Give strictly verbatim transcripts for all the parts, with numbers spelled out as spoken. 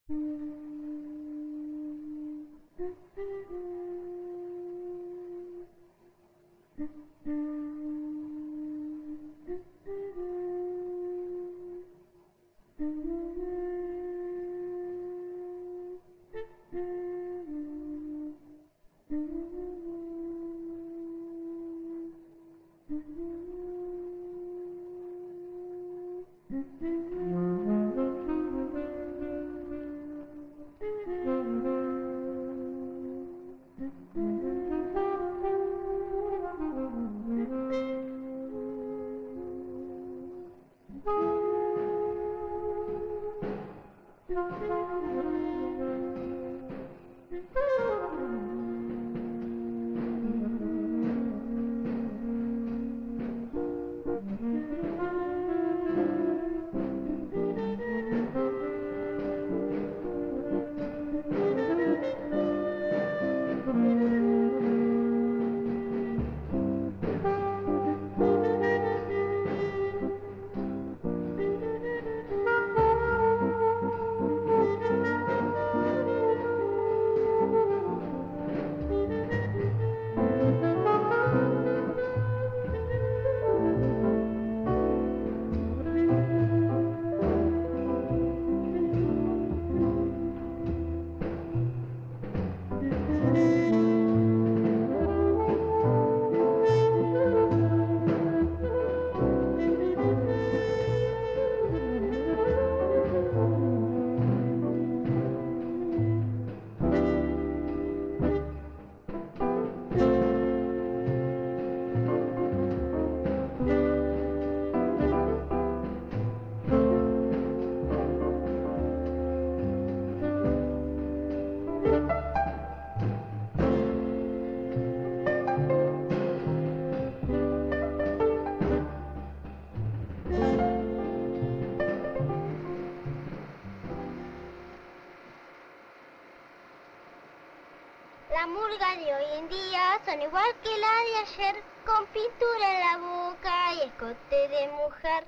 La murga de hoy en día son igual que la de ayer, con pintura en la boca y escote de mujer.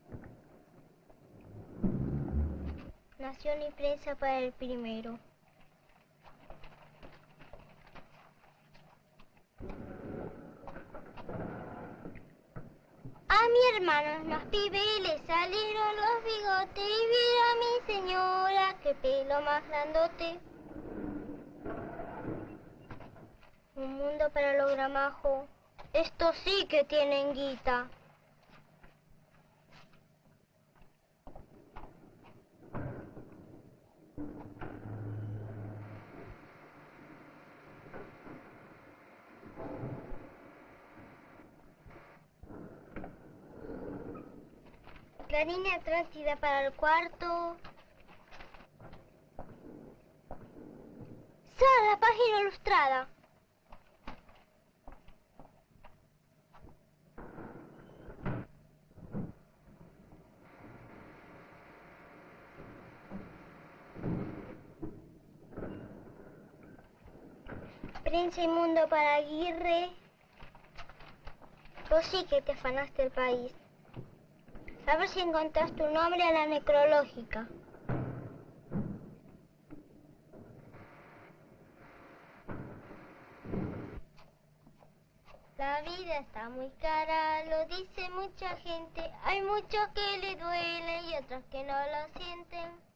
Nación y prensa para el primero. A mi hermano más pibe le salieron los bigotes y mira a mi señora, qué pelo más grandote. Un mundo para los gramajos. Estos sí que tienen guita. La línea Atlántida para el cuarto. ¡Sara, la página ilustrada! Prensa y mundo para Aguirre. Vos sí que te afanaste el país. A ver si encontrás tu nombre a la necrológica. La vida está muy cara, lo dice mucha gente. Hay muchos que le duele y otros que no lo sienten.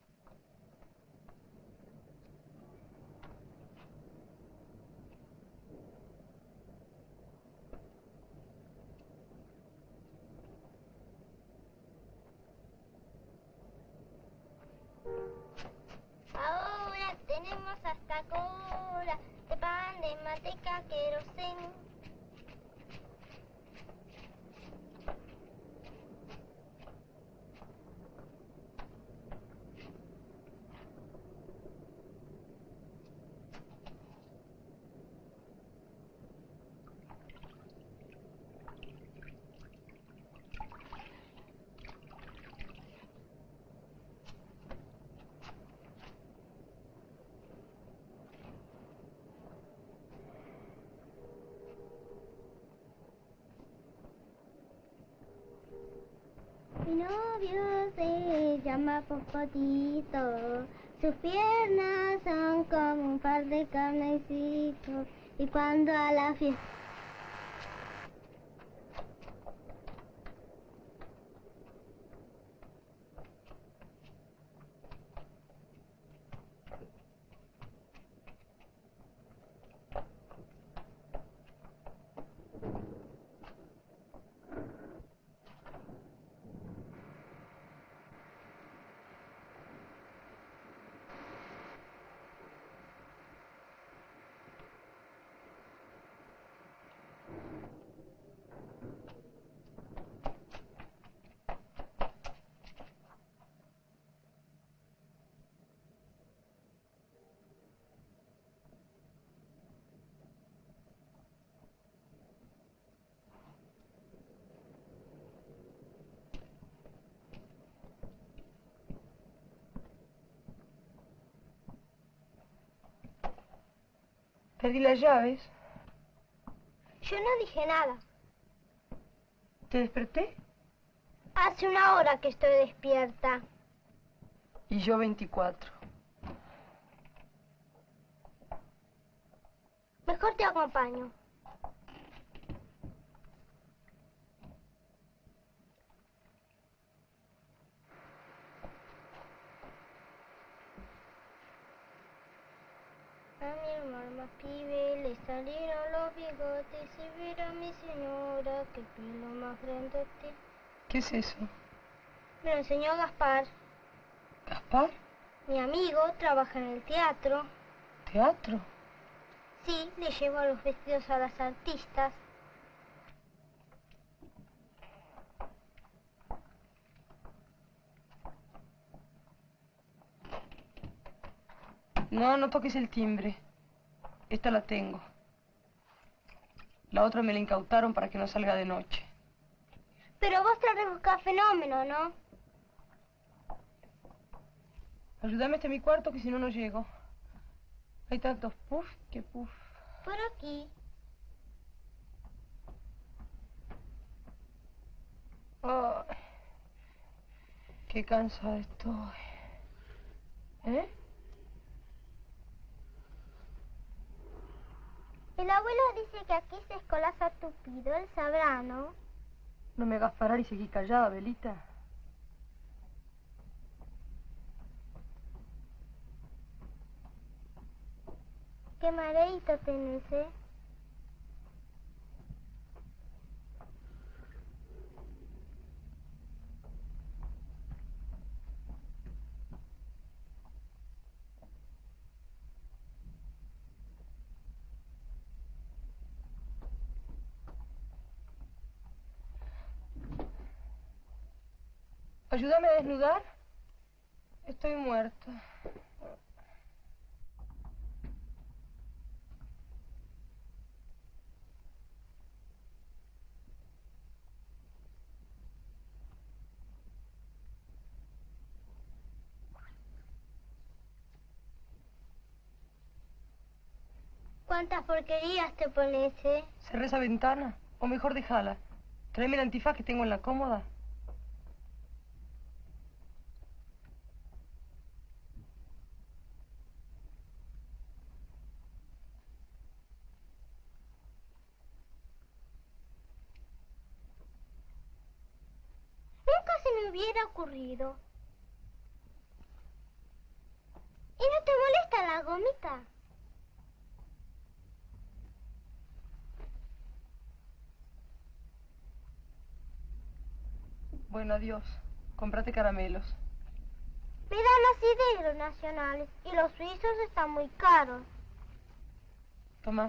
Ahora tenemos hasta cola de pan, de manteca, querosén. Mi novio se llama Popotito, Sus piernas son como un par de camnecitos y cuando a la fiesta... Perdí las llaves. Yo no dije nada. ¿Te desperté? Hace una hora que estoy despierta. Y yo veinticuatro. Mejor te acompaño. A mi hermano más pibe le salieron los bigotes y ver a mi señora que pelo más grande tiene. ¿Qué es eso? Me lo enseñó Gaspar. ¿Gaspar? Mi amigo trabaja en el teatro. ¿Teatro? Sí, le llevo los vestidos a las artistas. No, no toques el timbre. Esta la tengo. La otra me la incautaron para que no salga de noche. Pero vos traes buscar fenómeno, ¿no? Ayúdame hasta mi cuarto que si no, no llego. Hay tantos puff que puff. Por aquí. Ay, qué cansada estoy. ¿Eh? El abuelo dice que aquí se escolaza tupido, él sabrá, ¿no? No me hagas parar y seguí callada, Belita. Qué mareito tenés, ¿eh? Ayúdame a desnudar. Estoy muerta. ¿Cuántas porquerías te pones, eh? Cerré esa ventana. O mejor déjala. Tráeme el antifaz que tengo en la cómoda. Nunca se me hubiera ocurrido. ¿Y no te molesta la gomita? Bueno, adiós. Cómprate caramelos. Me dan así de los nacionales y los suizos están muy caros. Toma.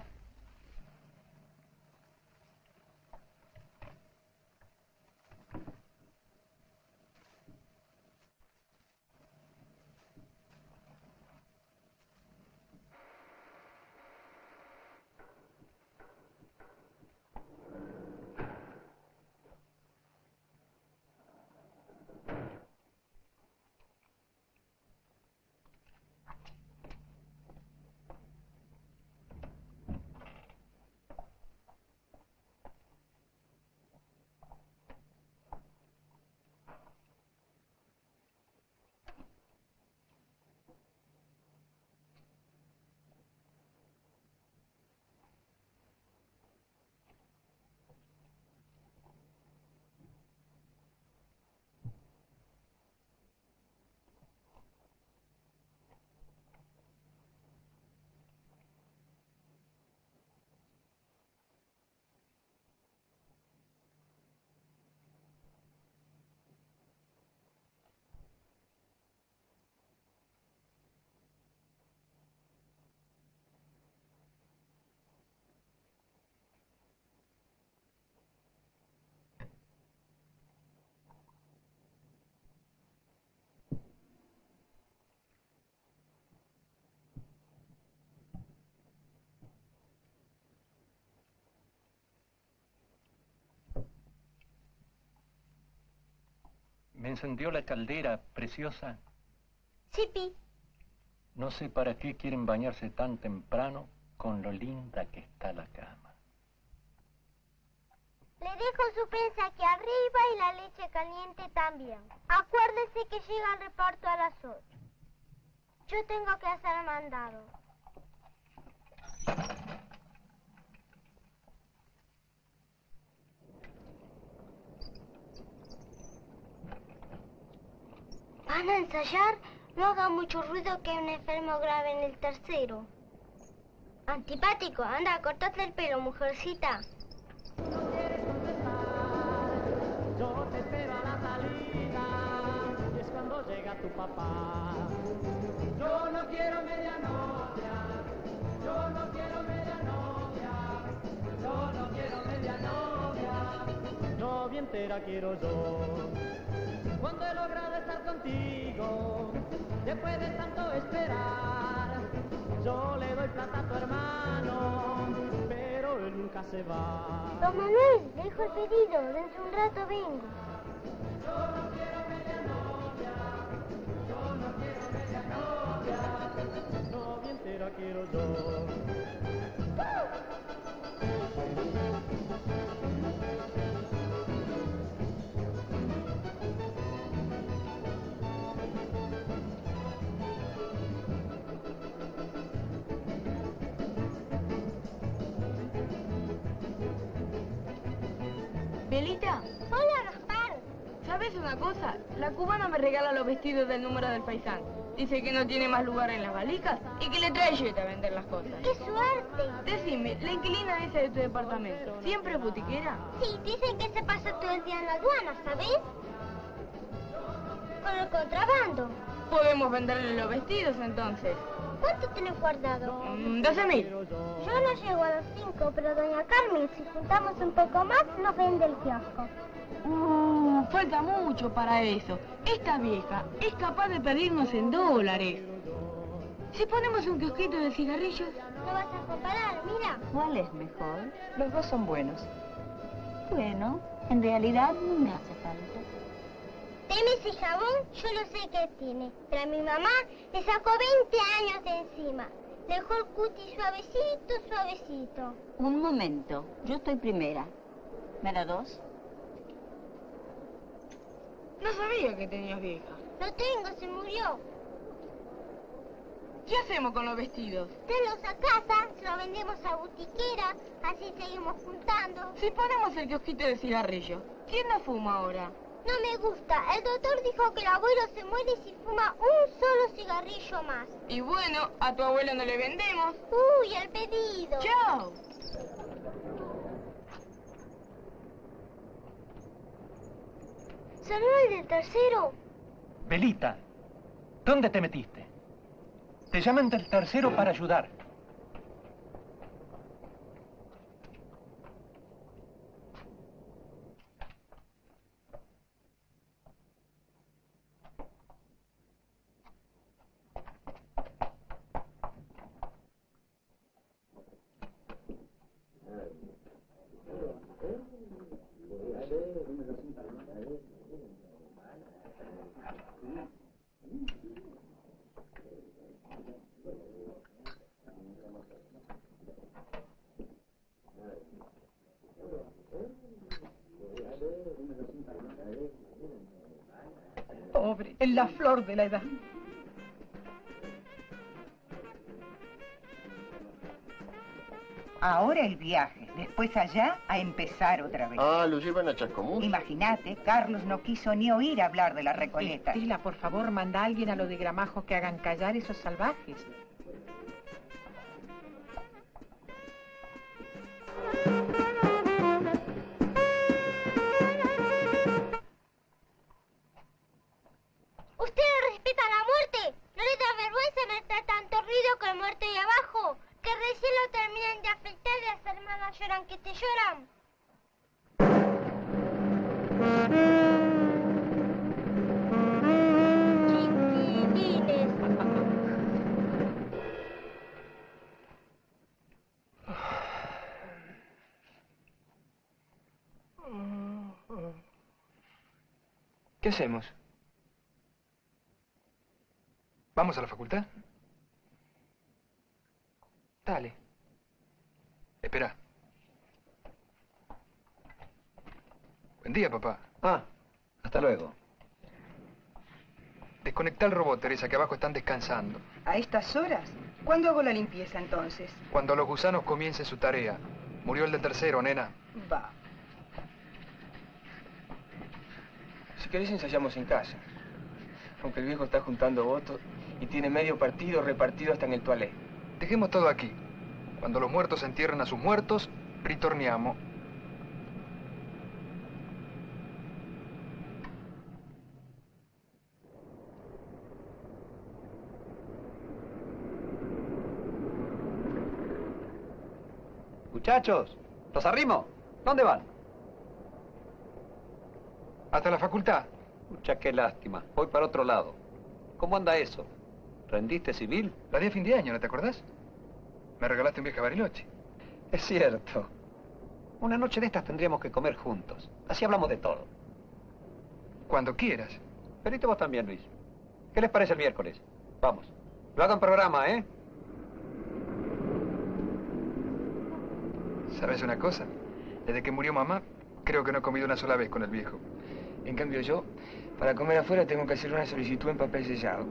¿Me encendió la caldera, preciosa? Sí, Pi. No sé para qué quieren bañarse tan temprano con lo linda que está la cama. Le dejo su prensa aquí arriba y la leche caliente también. Acuérdese que llega el reparto a las ocho. Yo tengo que hacer mandado. ¿Van a ensayar? No haga mucho ruido que hay un enfermo grave en el tercero. Antipático, anda, cortate el pelo, mujercita. No quieres contestar, yo te espero a la salida, y es cuando llega tu papá. Yo no quiero media novia, yo no quiero media novia, yo no quiero media novia, novia entera quiero yo. Cuando he logrado estar contigo, después de tanto esperar, yo le doy plata a tu hermano, pero él nunca se va. Don Manuel, dejo el pedido, dentro de un rato vengo. Yo no quiero media novia, yo no quiero media novia, novia entera quiero yo. Belita, Hola, Gaspar. ¿sabes una cosa? La cubana me regala los vestidos del número del paisán. Dice que no tiene más lugar en las valicas y que le trae Jet a vender las cosas. ¡Qué suerte! Decime, la inquilina esa de tu departamento, ¿siempre es botiquera? Sí, dicen que se pasa todo el día en la aduana, ¿sabes? Con el contrabando. Podemos venderle los vestidos entonces. ¿Cuánto tenés guardado? Mm, doce mil. Yo no llego a los cinco, pero doña Carmen, si juntamos un poco más, nos vende el kiosco. Uh, falta mucho para eso. Esta vieja es capaz de pedirnos en dólares. Si ponemos un kiosquito de cigarrillos... No vas a comparar, mira. ¿Cuál es mejor? Los dos son buenos. Bueno, en realidad no me hace falta. Deme ese jabón, yo no sé qué tiene, pero a mi mamá le sacó veinte años de encima. Le dejó el cutis suavecito, suavecito. Un momento, yo estoy primera. ¿Me da dos? No sabía que tenías vieja. Lo tengo, se murió. ¿Qué hacemos con los vestidos? Tenlos a casa, se los vendemos a botiquera, así seguimos juntando. Si ponemos el kiosquito de cigarrillos, ¿quién no fuma ahora? No me gusta. El doctor dijo que el abuelo se muere si fuma un solo cigarrillo más. Y bueno, a tu abuelo no le vendemos. Uy, el pedido. ¡Chao! ¿Salió el del tercero? Belita, ¿dónde te metiste? Te llaman del tercero para ayudar. Pobre, en la flor de la edad. Ahora el viaje, después allá a empezar otra vez. Ah, lo llevan a Chascomús. Imagínate, Carlos no quiso ni oír hablar de la Recoleta. Estela, por favor, manda a alguien a lo de Gramajo que hagan callar esos salvajes. ¿Ustedes respetan la muerte? ¿No les da vergüenza meter tanto ruido con el muerto ahí abajo? Que recién lo terminan de afeitar y las hermanas lloran que te lloran. Chiquilines. ¿Qué hacemos? ¿Vamos a la facultad? Dale. Espera. Buen día, papá. Ah, hasta luego. Desconectá el robot, Teresa, que abajo están descansando. ¿A estas horas? ¿Cuándo hago la limpieza, entonces? Cuando los gusanos comiencen su tarea. Murió el de tercero, nena. Va. Si querés ensayamos en casa. Aunque el viejo está juntando votos y tiene medio partido repartido hasta en el toilet. Dejemos todo aquí. Cuando los muertos entierren a sus muertos, ritorniamo. Muchachos, ¿los arrimo? ¿Dónde van? Hasta la facultad. Pucha, qué lástima. Voy para otro lado. ¿Cómo anda eso? ¿Rendiste civil? La di a fin de año, ¿no te acordás? Me regalaste un viaje a Bariloche. Es cierto. Una noche de estas tendríamos que comer juntos. Así hablamos de todo. Cuando quieras. Venite vos también, Luis. ¿Qué les parece el miércoles? Vamos. Lo hagan programa, ¿eh? ¿Sabes una cosa? Desde que murió mamá, creo que no he comido una sola vez con el viejo. En cambio yo, para comer afuera tengo que hacer una solicitud en papel sellado.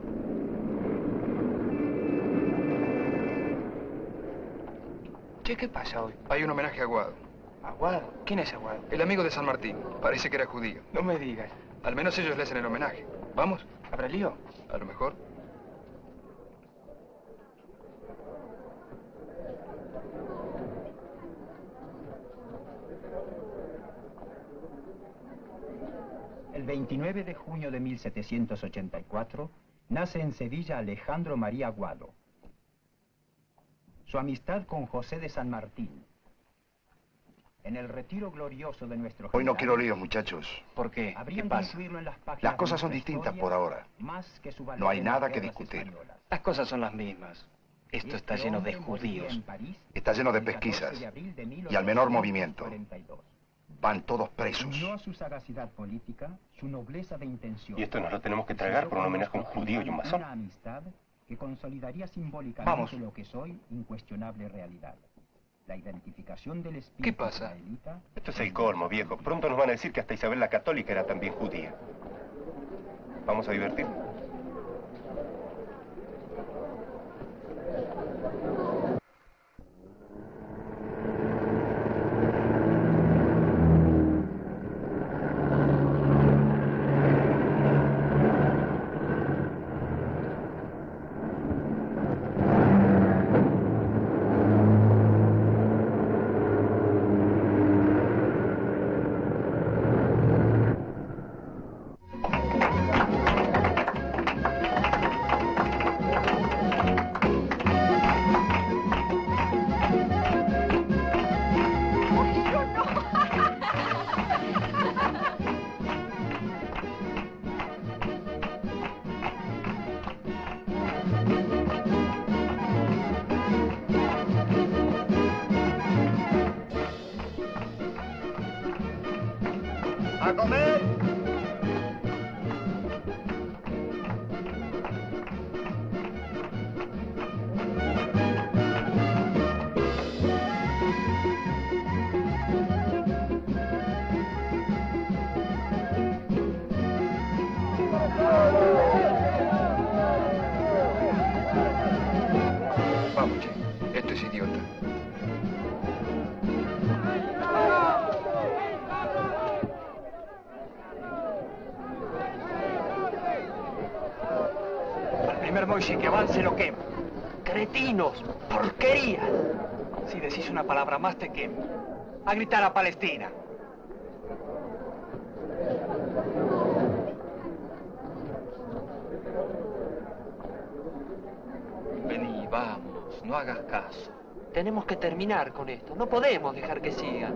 Che, ¿qué pasa hoy? Hay un homenaje a Aguado. ¿Aguado? ¿Quién es Aguado? El amigo de San Martín. Parece que era judío. No me digas. Al menos ellos le hacen el homenaje. ¿Vamos? ¿Habrá lío? A lo mejor. El veintinueve de junio de mil setecientos ochenta y cuatro nace en Sevilla Alejandro María Aguado. Su amistad con José de San Martín. En el retiro glorioso de nuestro Hoy no general, quiero líos, muchachos. ¿Por qué? ¿Qué habrían de pasa? incluirlo en las páginas Las de cosas son nuestra distintas historia, por ahora. más que su valor No hay en las nada que guerras discutir. españolas. Las cosas son las mismas. Esto está Este lleno de hombre moría judíos. en París Está lleno de el catorce pesquisas de abril de y al menor mil ochocientos movimiento. cuarenta y dos. Van todos presos. Unió a su sagacidad política, su nobleza de intención. Y esto nos lo tenemos que tragar por un homenaje a un judío y un masón. Una amistad que consolidaría simbólicamente Vamos. lo que es hoy incuestionable realidad. La identificación del espíritu ¿Qué pasa? israelita. Esto es el colmo, viejo. Pronto nos van a decir que hasta Isabel la Católica era también judía. Vamos a divertirnos. ¡A comer! Vamos, che. Esto es idiota. Al primer Moisés que avance lo quemo. Cretinos, porquería. Si decís una palabra más te quemo. A gritar a Palestina. Vení, vamos, no hagas caso. Tenemos que terminar con esto. No podemos dejar que siga.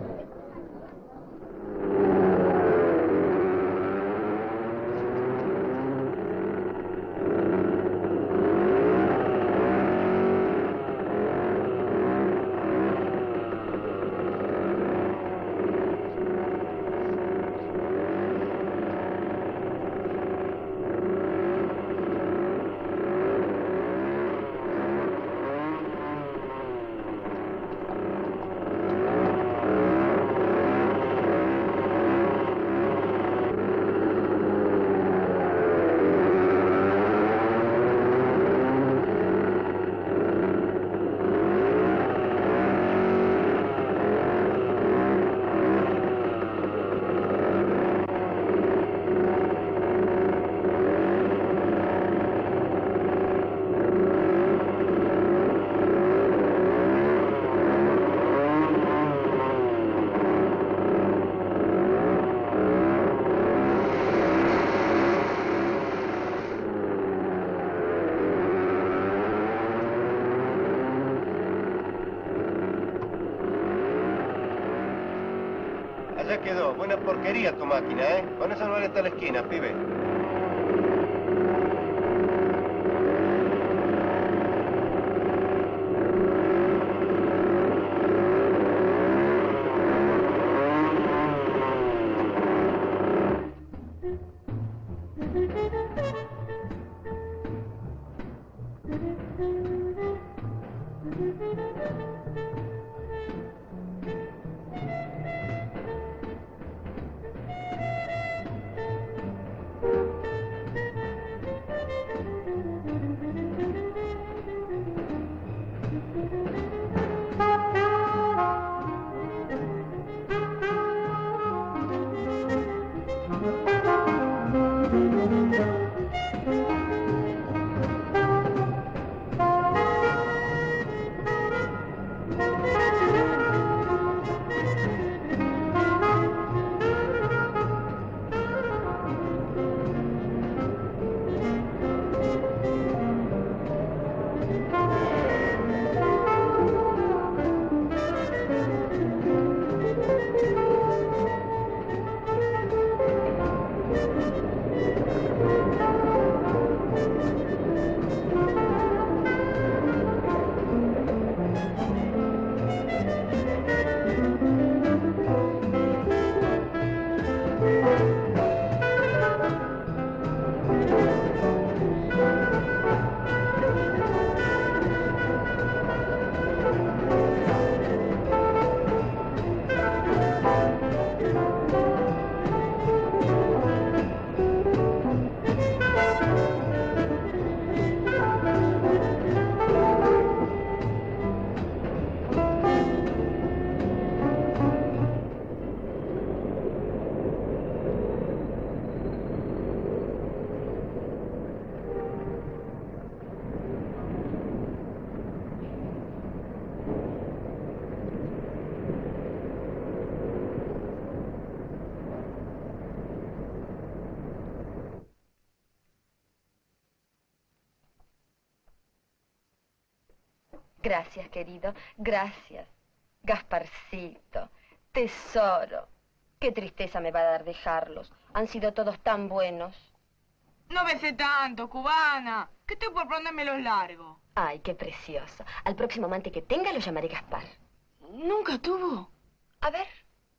Allá quedó. Buena porquería tu máquina, ¿eh? Con eso no vale hasta la esquina, pibe. Gracias, querido. Gracias. Gasparcito. Tesoro. Qué tristeza me va a dar dejarlos. Han sido todos tan buenos. No besé tanto, cubana. Que estoy por ponérmelos largos. Ay, qué precioso. Al próximo amante que tenga lo llamaré Gaspar. ¿Nunca tuvo? A ver.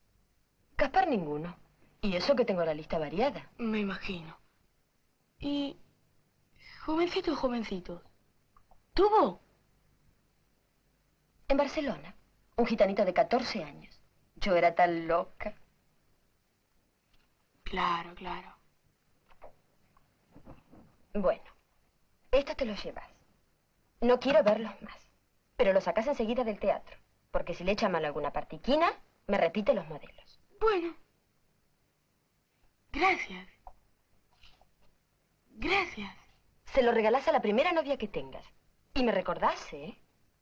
Gaspar ninguno. Y eso que tengo la lista variada. Me imagino. ¿Y jovencitos, jovencitos? ¿Tuvo? En Barcelona. Un gitanito de catorce años. Yo era tan loca. Claro, claro. Bueno, esto te lo llevas. No quiero verlos más. Pero lo sacas enseguida del teatro. Porque si le echa mal alguna partiquina, me repite los modelos. Bueno. Gracias. Gracias. Se lo regalás a la primera novia que tengas. Y me recordás, ¿eh?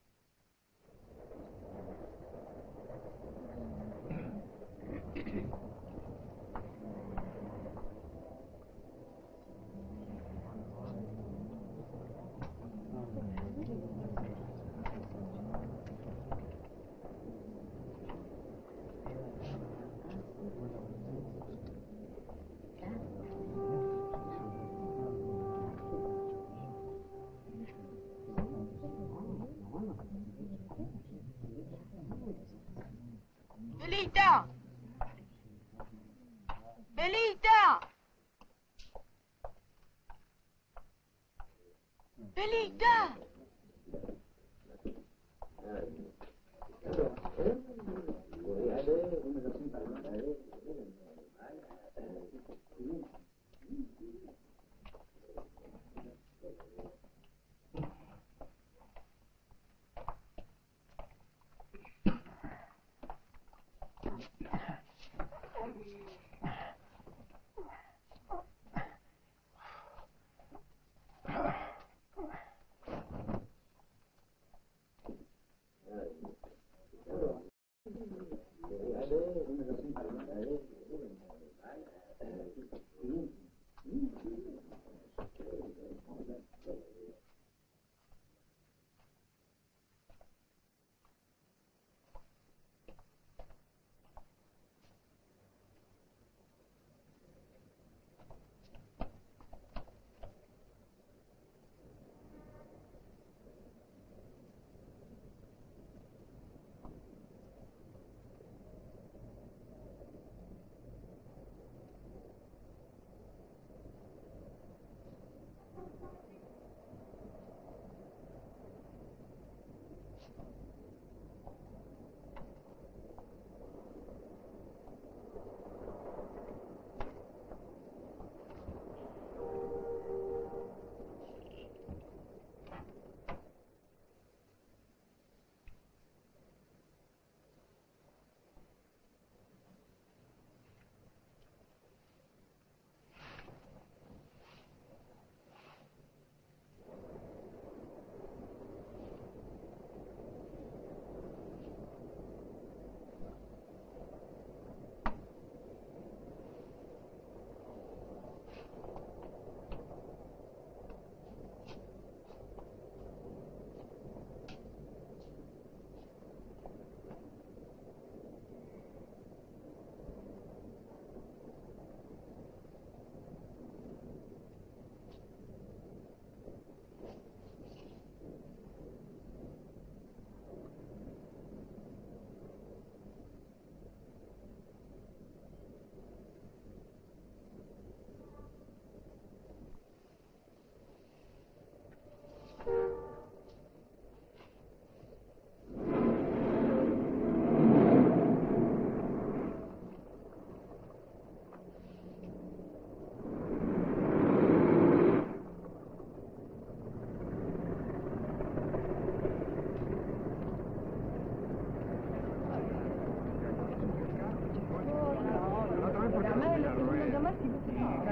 ¡Belita! ¡Belita! ¡Belita!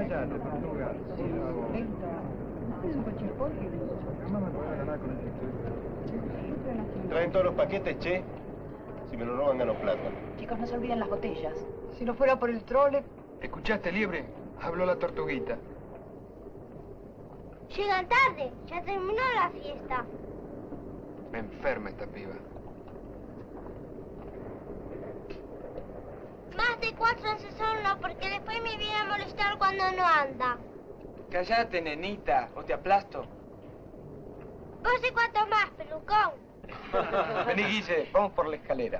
Callate, tortuga. ¿Traen todos los paquetes, che? Si me lo roban, gano plata. Chicos, no se olviden las botellas. Si no fuera por el trole... ¿Escuchaste, Liebre? Habló la tortuguita. Llegan tarde, ya terminó la fiesta. Me enferma esta piba. Más de cuatro asesores no, porque después me viene a molestar cuando no anda. Cállate, nenita, o te aplasto. Vos y cuánto más, pelucón. Vení, Guille, vamos por la escalera.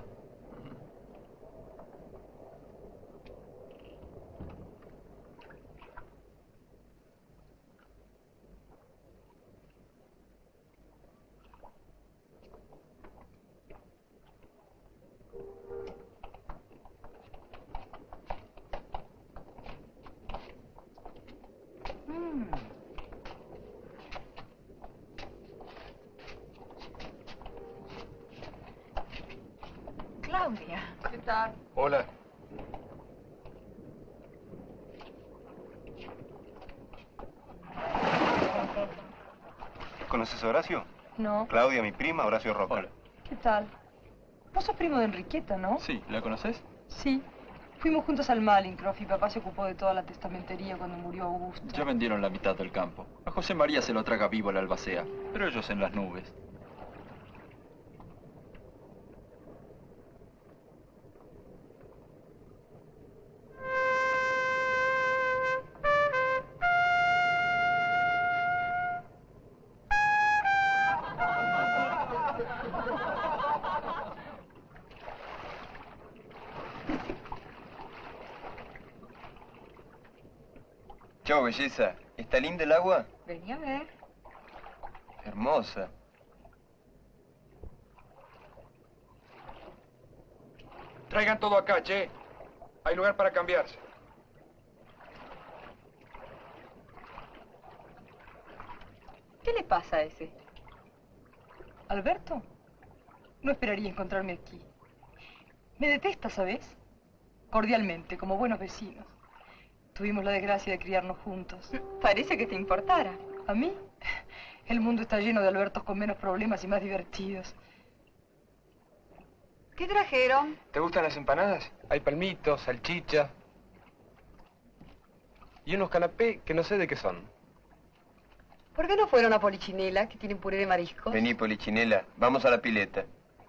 Claudia. ¿Qué tal? Hola. ¿Conoces a Horacio? No. Claudia, mi prima, Horacio Roca. Hola. ¿Qué tal? Vos sos primo de Enriqueta, ¿no? Sí, ¿la conoces? Sí. Fuimos juntos al Malincroft y papá se ocupó de toda la testamentería cuando murió Augusto. Ya vendieron la mitad del campo. A José María se lo traga vivo la albacea, pero ellos en las nubes. Chao, belleza. ¿Está linda el agua? Vení a ver. Hermosa. Traigan todo acá, che. Hay lugar para cambiarse. ¿Qué le pasa a ese? ¿Alberto? No esperaría encontrarme aquí. Me detesta, ¿sabes? Cordialmente, como buenos vecinos. Tuvimos la desgracia de criarnos juntos. Parece que te importara. ¿A mí? El mundo está lleno de Albertos con menos problemas y más divertidos. ¿Qué trajeron? ¿Te gustan las empanadas? Hay palmitos, salchicha. Y unos canapés que no sé de qué son. ¿Por qué no fueron a Polichinela, que tienen puré de mariscos? Vení, Polichinela. Vamos a la pileta.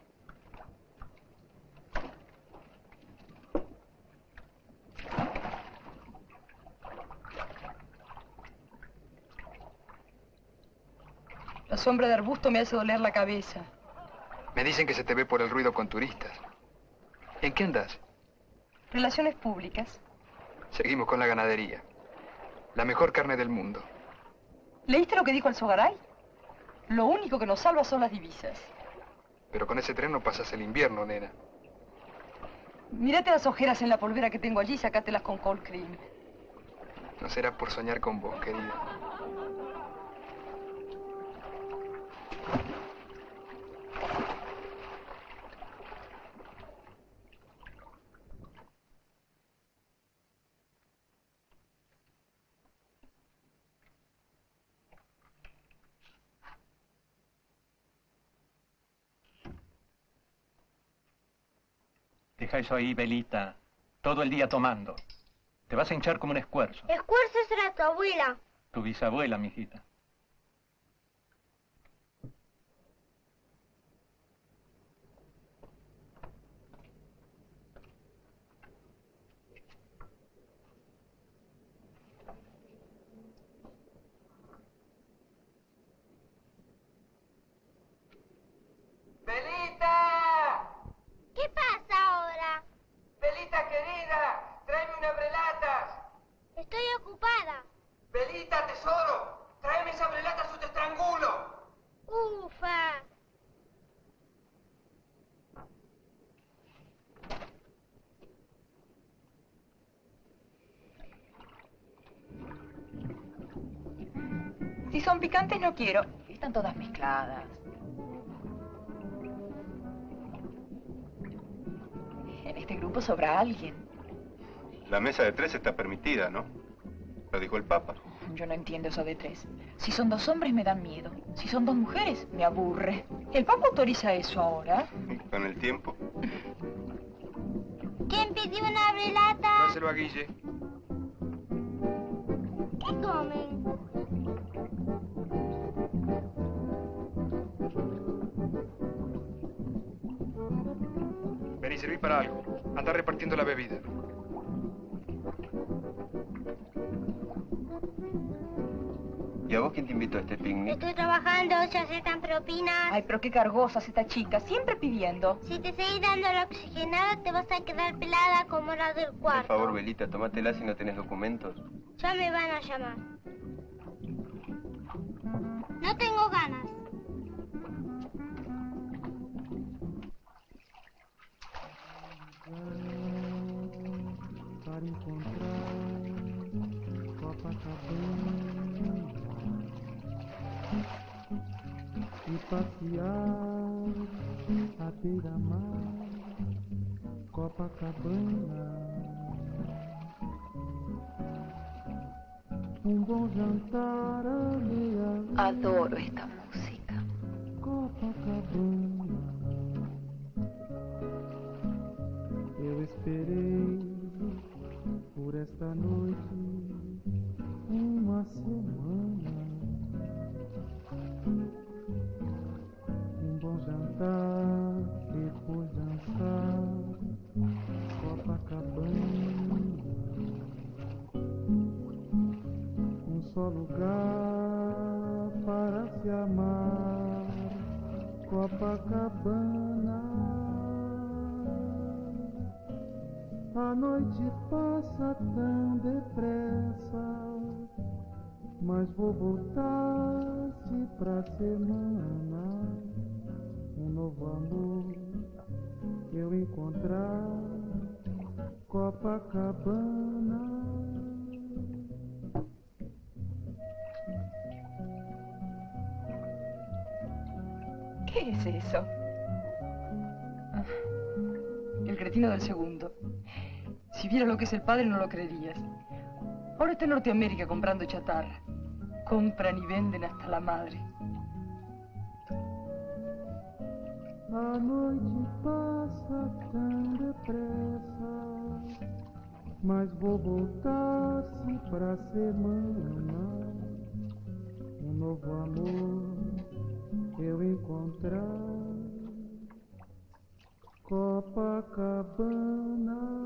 La sombra de arbusto me hace doler la cabeza. Me dicen que se te ve por el ruido con turistas. ¿En qué andas? Relaciones públicas. Seguimos con la ganadería. La mejor carne del mundo. ¿Leíste lo que dijo el Sogaray? Lo único que nos salva son las divisas. Pero con ese tren no pasas el invierno, nena. Mírate las ojeras en la polvera que tengo allí y sácatelas con cold cream. No será por soñar con vos, querida. Deja eso ahí, Belita. Todo el día tomando. Te vas a hinchar como un escuerzo. Escuerzo será tu abuela. Tu bisabuela, mijita. ¡Belita! ¿Qué pasa ahora? ¡Belita querida! ¡Tráeme unas brelatas! Estoy ocupada. ¡Belita, tesoro! ¡Tráeme esas brelatas o te estrangulo! Ufa. Si son picantes no quiero. Están todas mezcladas. En este grupo sobra alguien. La mesa de tres está permitida, ¿no? Lo dijo el Papa. Yo no entiendo eso de tres. Si son dos hombres me dan miedo. Si son dos mujeres, me aburre. ¿El Papa autoriza eso ahora? Con el tiempo. ¿Quién pidió una brelata? Dáselo a Guille. ¿Qué comen? Vení, serví para algo. Anda repartiendo la bebida. ¿Y a vos quién te invitó a este picnic? Estoy trabajando, se aceptan propinas. Ay, pero qué cargosas esta chica, siempre pidiendo. Si te seguís dando la oxigenada, te vas a quedar pelada como la del Por cuarto. favor, Belita, tomátela si no tenés documentos. Ya me van a llamar. No tengo ganas. Para encontrar Copacabana e passear à beira-mar, Copacabana. Um bom jantar à meia-lua. Adoro esta música. Copacabana. Eu esperei por esta noite uma semana. Um bom jantar, depois dançar, Copacabana. Um só lugar para se amar, Copacabana. A noite passa tão depressa, mas vou voltar-se pra semana. Um novo amor eu encontrar, Copacabana. ¿Qué es eso? Ah, el cretino del segundo. Si viera lo que es el padre, no lo creerías. Ahora está en Norteamérica comprando chatarra. Compran y venden hasta la madre. A noite passa tão depressa, mas vou voltar-se pra semana. Um novo amor eu encontrar, Copacabana.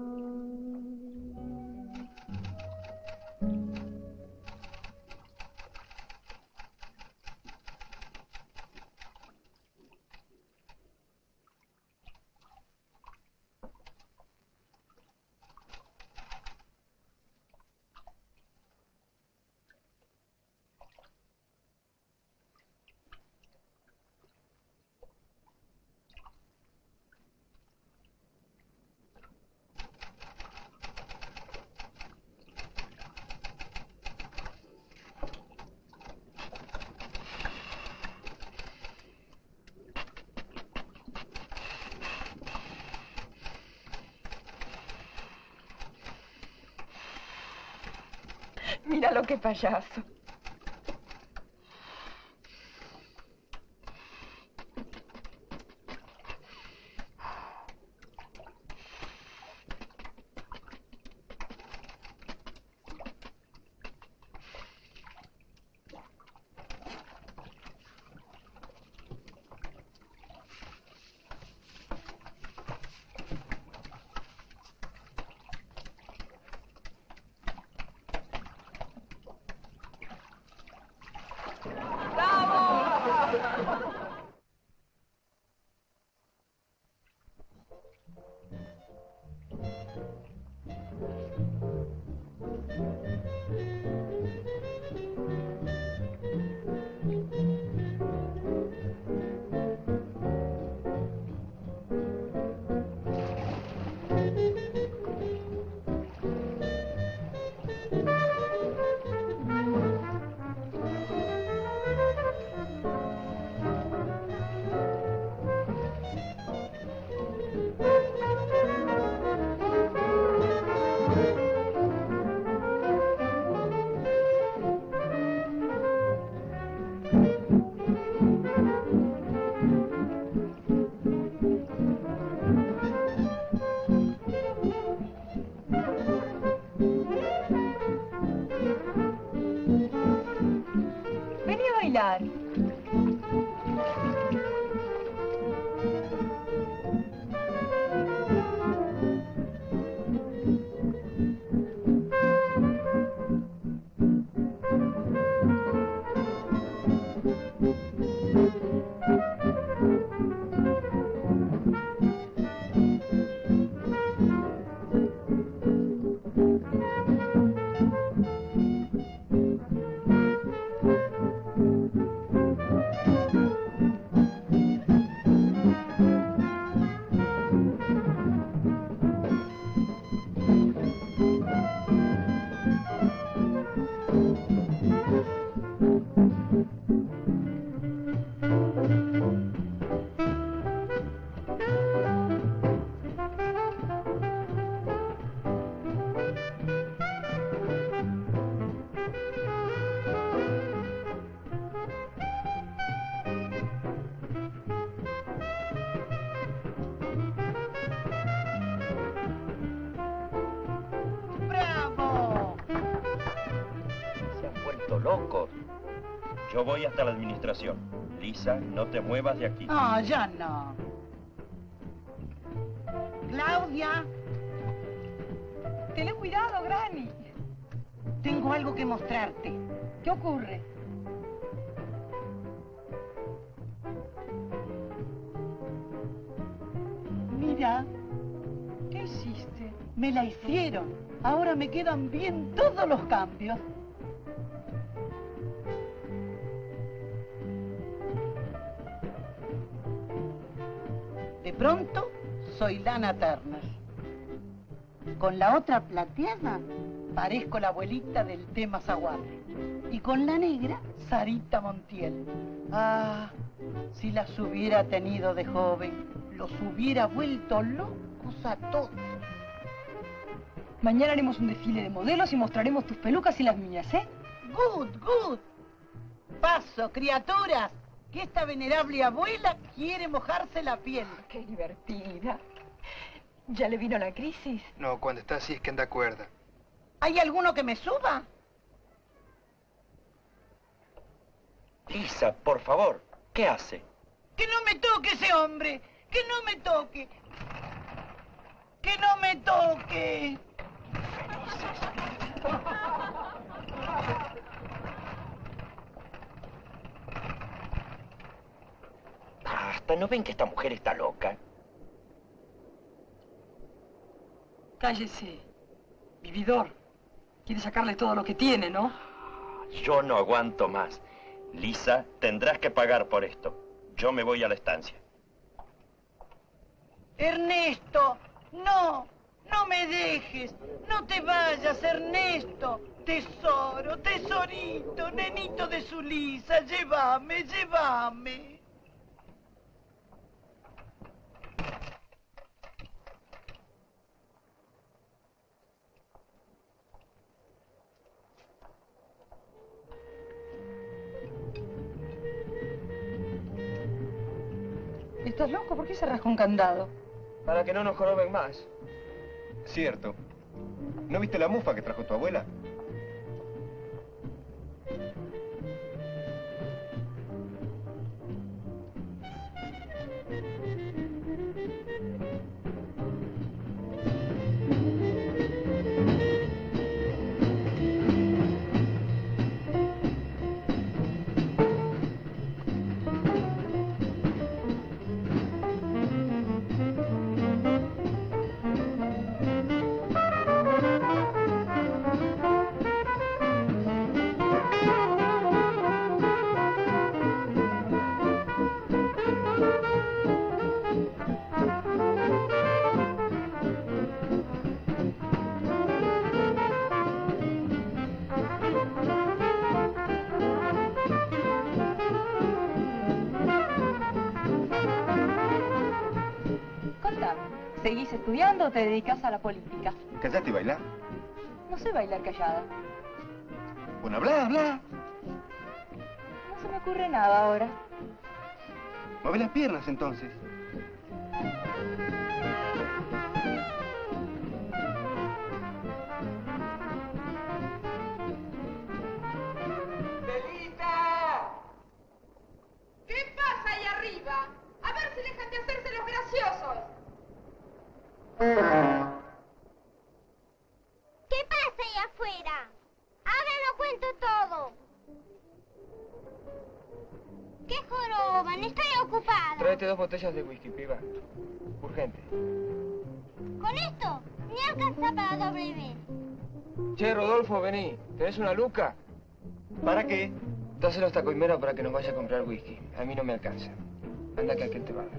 Mira lo que payaso. locos. Yo voy hasta la administración. Lisa, no te muevas de aquí. Ah, ya no. Claudia. Ten cuidado, Granny. Tengo algo que mostrarte. ¿Qué ocurre? Mira. ¿Qué hiciste? Me la hicieron. Ahora me quedan bien todos los cambios. De pronto, soy Lana Turner. Con la otra plateada, parezco la abuelita del tema Zaguate. Y con la negra, Sarita Montiel. Ah, si las hubiera tenido de joven, los hubiera vuelto locos a todos. Mañana haremos un desfile de modelos y mostraremos tus pelucas y las mías, ¿eh? Good, good. Paso, criaturas, que esta venerable abuela quiere mojarse la piel. ¡Qué divertida! ¿Ya le vino la crisis? No, cuando está así es que anda cuerda. ¿Hay alguno que me suba? Lisa, por favor, ¿qué hace? ¡Que no me toque ese hombre! ¡Que no me toque! ¡Que no me toque! Basta, ¿no ven que esta mujer está loca? Cállese, vividor. Quiere sacarle todo lo que tiene, ¿no? Yo no aguanto más. Lisa, tendrás que pagar por esto. Yo me voy a la estancia. Ernesto, no, no me dejes. No te vayas, Ernesto. Tesoro, tesorito, nenito de su Lisa, llévame, llévame. ¿Estás loco? ¿Por qué cerras con candado? Para que no nos joroben más. Cierto. ¿No viste la mufa que trajo tu abuela? ¿Seguís estudiando o te dedicas a la política? Callate y bailá. No sé bailar callada. Bueno, habla, habla. No se me ocurre nada ahora. Mueve las piernas entonces. ¡Belita! ¿Qué pasa ahí arriba? A ver si dejan de hacerse los graciosos. ¿Qué pasa ahí afuera? Ahora lo cuento todo. ¿Qué joroban? Estoy ocupada. Tráete dos botellas de whisky, piba. Urgente. Con esto ni alcanza para doble vez. Che, Rodolfo, vení. ¿Tenés una luca? ¿Para qué? Dáselo a esta coimera para que nos vaya a comprar whisky. A mí no me alcanza. Anda que aquel te va a dar.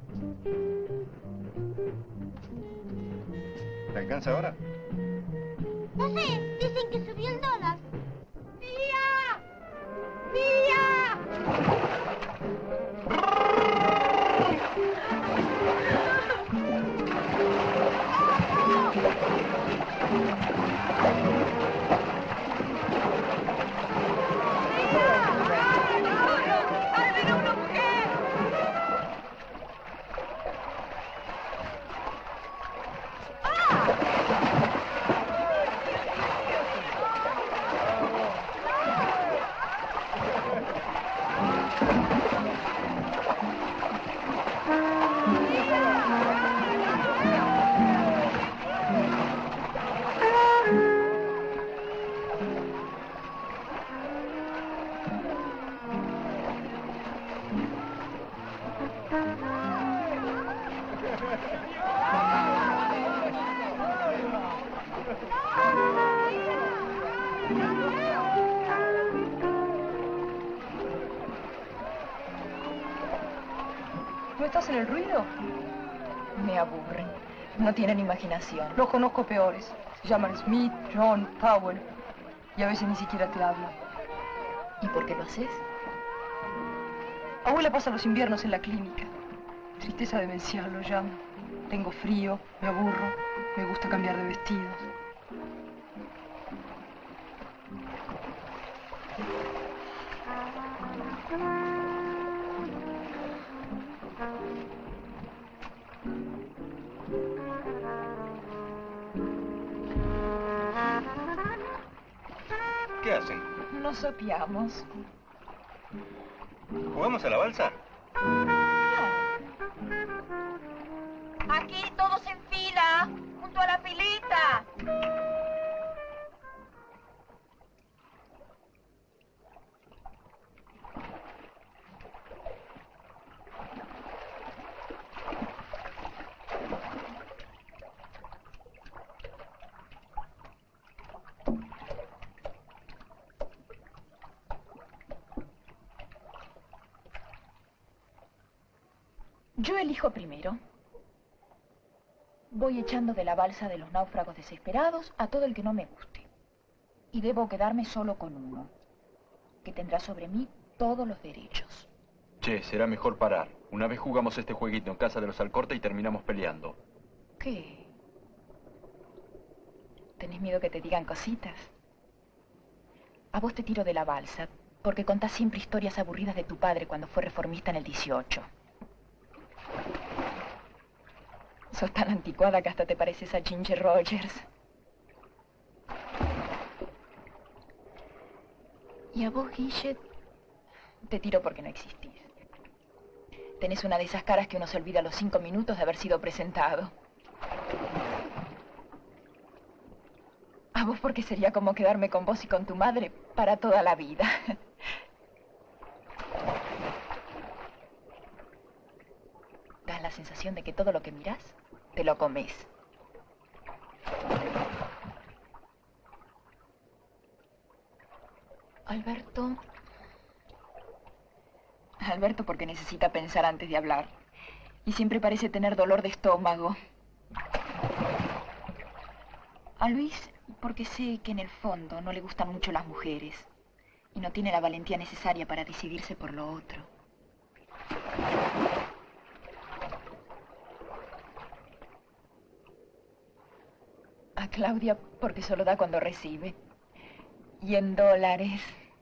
¿Te alcanza ahora? No sé, dicen que subió el dólar. ¡Tía! ¡Tía! ¿No estás en el ruido? Me aburren. No tienen imaginación. Los conozco peores. Se llaman Smith, John, Powell. Y a veces ni siquiera te hablan. ¿Y por qué lo haces? Abuela pasa los inviernos en la clínica. Tristeza demencial lo llamo. Tengo frío, me aburro, me gusta cambiar de vestidos. ¿Qué hacen? Nos sopiamos. ¿Jugamos a la balsa? Aquí, todos en fila, junto a la pileta. Yo elijo primero. Voy echando de la balsa de los náufragos desesperados a todo el que no me guste. Y debo quedarme solo con uno, que tendrá sobre mí todos los derechos. Che, será mejor parar. Una vez jugamos este jueguito en casa de los Alcorta y terminamos peleando. ¿Qué? ¿Tenés miedo que te digan cositas? A vos te tiro de la balsa, porque contás siempre historias aburridas de tu padre cuando fue reformista en el dieciocho. Sos tan anticuada que hasta te pareces a Ginger Rogers. Y a vos, Guille, te tiro porque no existís. Tenés una de esas caras que uno se olvida a los cinco minutos de haber sido presentado. A vos porque sería como quedarme con vos y con tu madre para toda la vida. Das la sensación de que todo lo que mirás, te lo comes. Alberto... Alberto porque necesita pensar antes de hablar. Y siempre parece tener dolor de estómago. A Luis porque sé que en el fondo no le gustan mucho las mujeres. Y no tiene la valentía necesaria para decidirse por lo otro. A Claudia porque solo da cuando recibe. Y en dólares.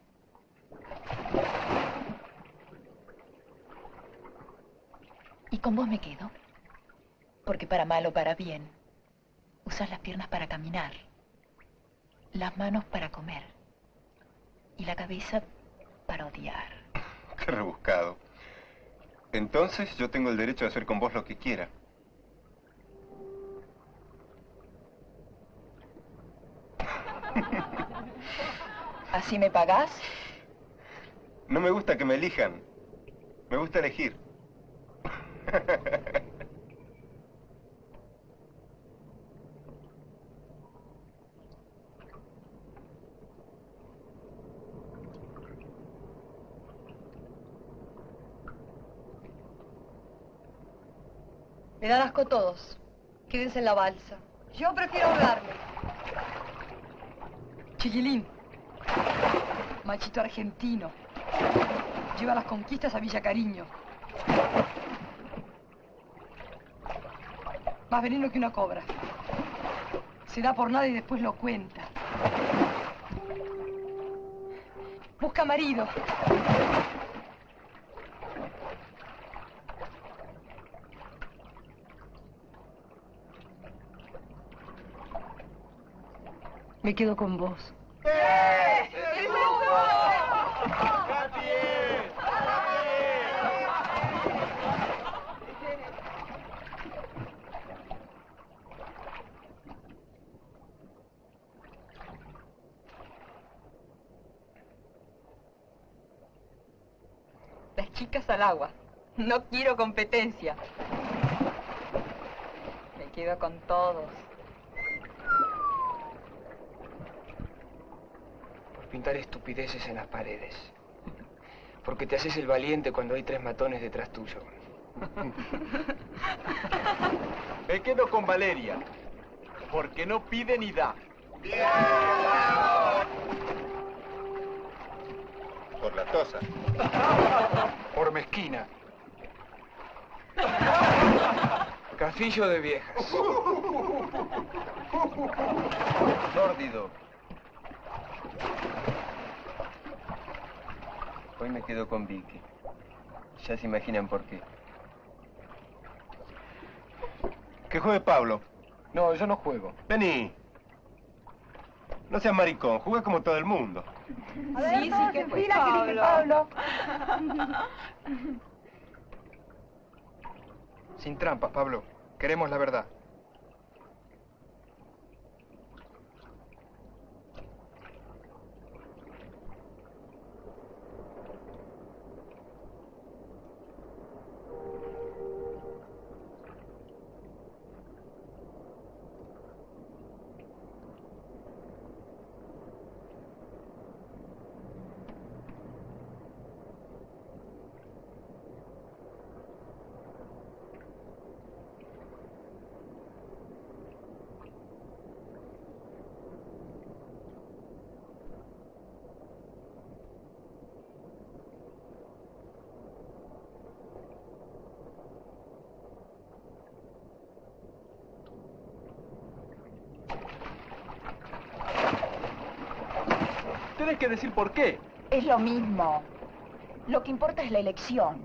Y con vos me quedo. Porque para mal o para bien, usas las piernas para caminar, las manos para comer y la cabeza para odiar. Qué rebuscado. Entonces yo tengo el derecho de hacer con vos lo que quiera. ¿Así me pagás? No me gusta que me elijan. Me gusta elegir. Me dan asco todos. Quédense en la balsa. Yo prefiero ahogarme. Chiquilín, machito argentino, lleva las conquistas a Villa Cariño. Más veneno que una cobra. Se da por nada y después lo cuenta. Busca marido. Me quedo con vos. Las chicas al agua. No quiero competencia. Me quedo con todos. pintar estupideces en las paredes. Porque te haces el valiente cuando hay tres matones detrás tuyo. Me quedo con Valeria, porque no pide ni da. Por la tosa. Por mezquina. Cafillo de viejas. Sórdido. Hoy me quedo con Vicky. Ya se imaginan por qué. Que juegue Pablo. No, yo no juego. Vení. No seas maricón, jugué como todo el mundo. A ver, sí, sí, que fue Pablo. Pablo. Sin trampas, Pablo. Queremos la verdad. Tienes que decir por qué. Es lo mismo. Lo que importa es la elección.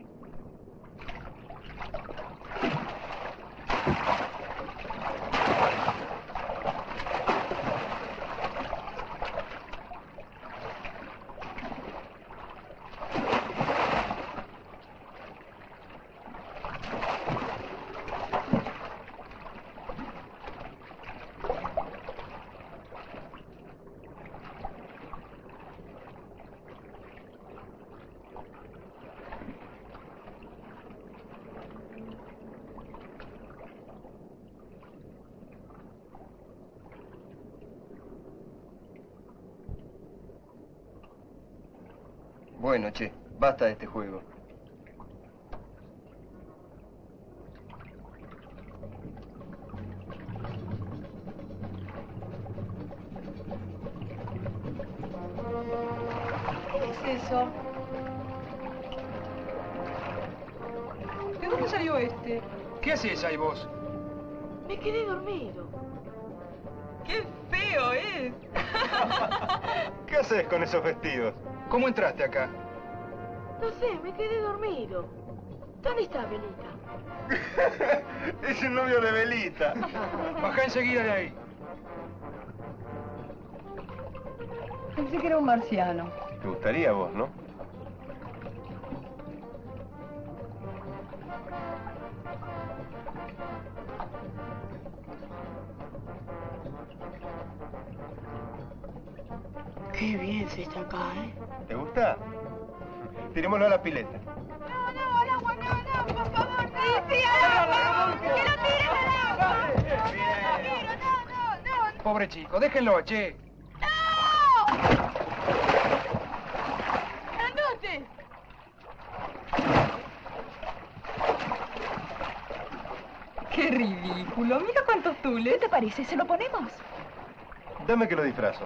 Bueno, che, basta de este juego. ¿Qué es eso? ¿De dónde salió este? ¿Qué haces ahí vos? Me quedé dormido. ¡Qué feo es! ¿Qué haces con esos vestidos? ¿Cómo entraste acá? No sé, me quedé dormido. ¿Dónde está Belita? Es el novio de Belita. Bajá enseguida de ahí. Pensé que era un marciano. Te gustaría a vos, ¿no? Qué bien se está acá, ¿eh? ¿Te gusta? Tirémoslo a la pileta. No, no, al agua, no, no, por favor, no. Sí, sí, al agua. Que lo tires al agua. No quiero, no, no, no. Pobre chico, déjenlo, che. ¡No! ¡Grandote! ¡Qué ridículo! Mira cuántos tules. ¿Qué te parece? ¿Se lo ponemos? Dame que lo disfrazo.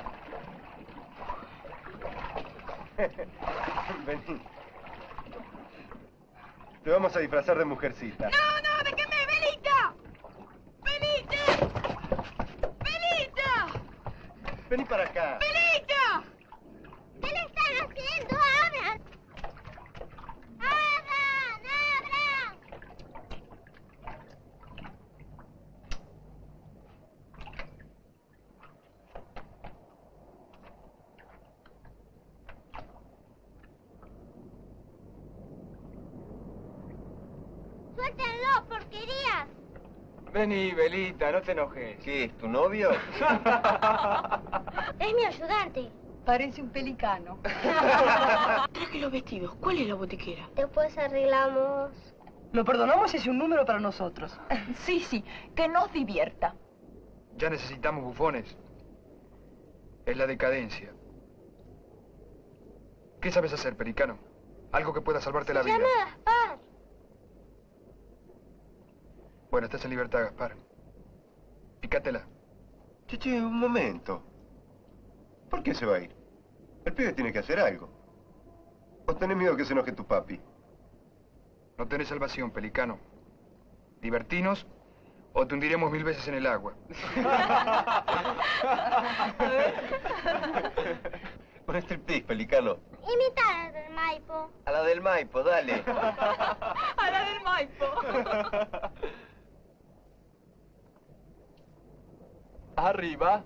Vení. Te vamos a disfrazar de mujercita. No, no, déjeme, Belita. Belita. Belita. Vení para acá. Belita. ¿Qué le están haciendo? ¡Abran! ¡Abran! ¡Abran! ¡Suéltenlo, porquerías! Vení, Belita, no te enojes. ¿Qué es, tu novio? Es mi ayudante. Parece un pelicano. Traje los vestidos. ¿Cuál es la botiquera? Después arreglamos. Lo perdonamos y es un número para nosotros. Sí, sí, que nos divierta. Ya necesitamos bufones. Es la decadencia. ¿Qué sabes hacer, Pelicano? Algo que pueda salvarte la vida. Se llama Gaspar. Bueno, estás en libertad, Gaspar. Pícatela. Che, che, un momento. ¿Por qué se va a ir? El pibe tiene que hacer algo. ¿O tenés miedo que se enoje tu papi? No tenés salvación, Pelicano. Divertinos o te hundiremos mil veces en el agua. Un striptease, Pelicano. Imita a la del Maipo. A la del Maipo, dale. A la del Maipo. Arriba.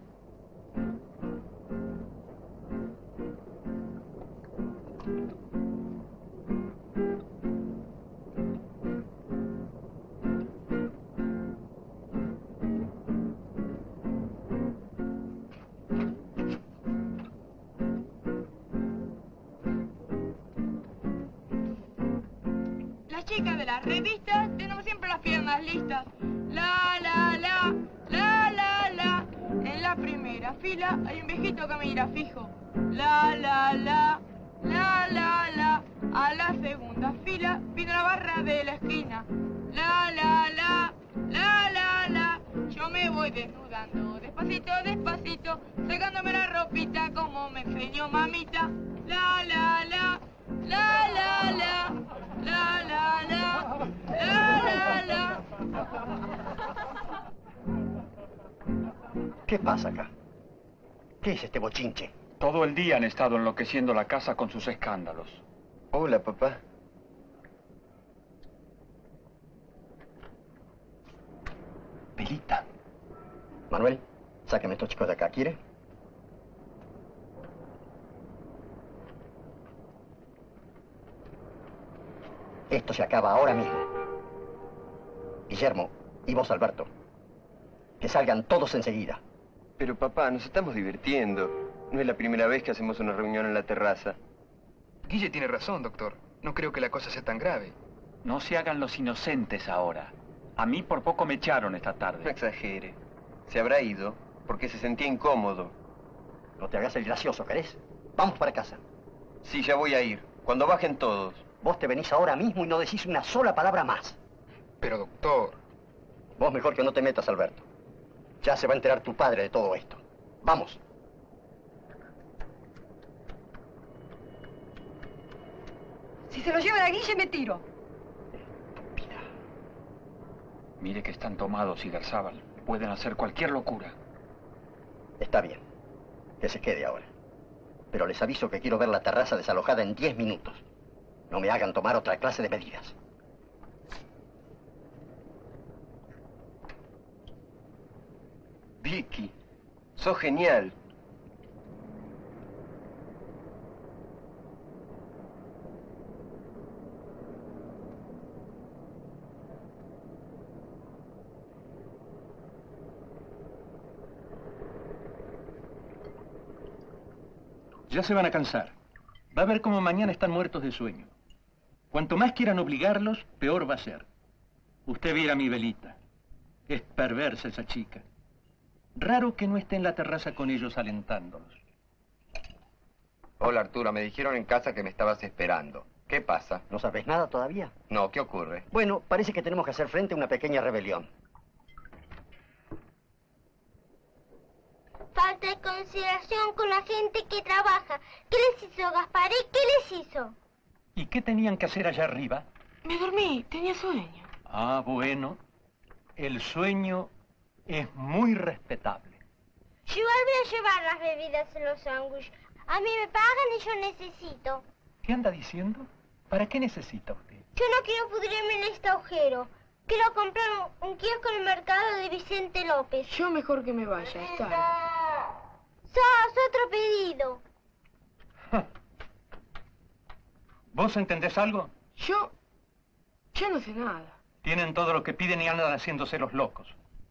Las chicas de las revistas tenemos siempre las piernas listas. La, la, la, la, la, la. En la primera fila hay un viejito que me mira fijo. La, la, la, la, la, la. A la segunda fila viene la barra de la esquina. La, la, la, la, la, la. Yo me voy desnudando despacito, despacito, sacándome la ropita como me enseñó mamita. La, la, la, la, la, la. La, la, la, la, la, la. ¿Qué pasa acá? ¿Qué es este bochinche? Todo el día han estado enloqueciendo la casa con sus escándalos. Hola, papá. Pelita. Manuel, sáqueme estos chicos de acá, ¿quiere? Esto se acaba ahora mismo. Guillermo, y vos, Alberto. Que salgan todos enseguida. Pero papá, nos estamos divirtiendo. No es la primera vez que hacemos una reunión en la terraza. Guille tiene razón, doctor. No creo que la cosa sea tan grave. No se hagan los inocentes ahora. A mí por poco me echaron esta tarde. No exagere. Se habrá ido porque se sentía incómodo. No te hagas el gracioso, ¿querés? Vamos para casa. Sí, ya voy a ir. Cuando bajen todos. Vos te venís ahora mismo y no decís una sola palabra más. Pero, doctor... Vos mejor que no te metas, Alberto. Ya se va a enterar tu padre de todo esto. Vamos. Si se lo llevan a Guille, me tiro. Mire que están tomados, Igarzábal. Pueden hacer cualquier locura. Está bien. Que se quede ahora. Pero les aviso que quiero ver la terraza desalojada en diez minutos. No me hagan tomar otra clase de medidas. Vicky, sos genial. Ya se van a cansar. Va a ver cómo mañana están muertos de sueño. Cuanto más quieran obligarlos, peor va a ser. Usted viera a mi Belita. Es perversa esa chica. Raro que no esté en la terraza con ellos alentándolos. Hola, Arturo. Me dijeron en casa que me estabas esperando. ¿Qué pasa? ¿No sabes nada todavía? No, ¿qué ocurre? Bueno, parece que tenemos que hacer frente a una pequeña rebelión. Falta de consideración con la gente que trabaja. ¿Qué les hizo, Gasparé? ¿Qué les hizo? ¿Y qué tenían que hacer allá arriba? Me dormí, tenía sueño. Ah, bueno. El sueño es muy respetable. Yo igual voy a llevar las bebidas en los sándwiches. A mí me pagan y yo necesito. ¿Qué anda diciendo? ¿Para qué necesita usted? Yo no quiero pudrirme en este agujero. Quiero comprar un, un kiosco en el mercado de Vicente López. Yo mejor que me vaya, está. ¡Sos otro pedido! ¿Vos entendés algo? Yo... yo no sé nada. Tienen todo lo que piden y andan haciéndose los locos.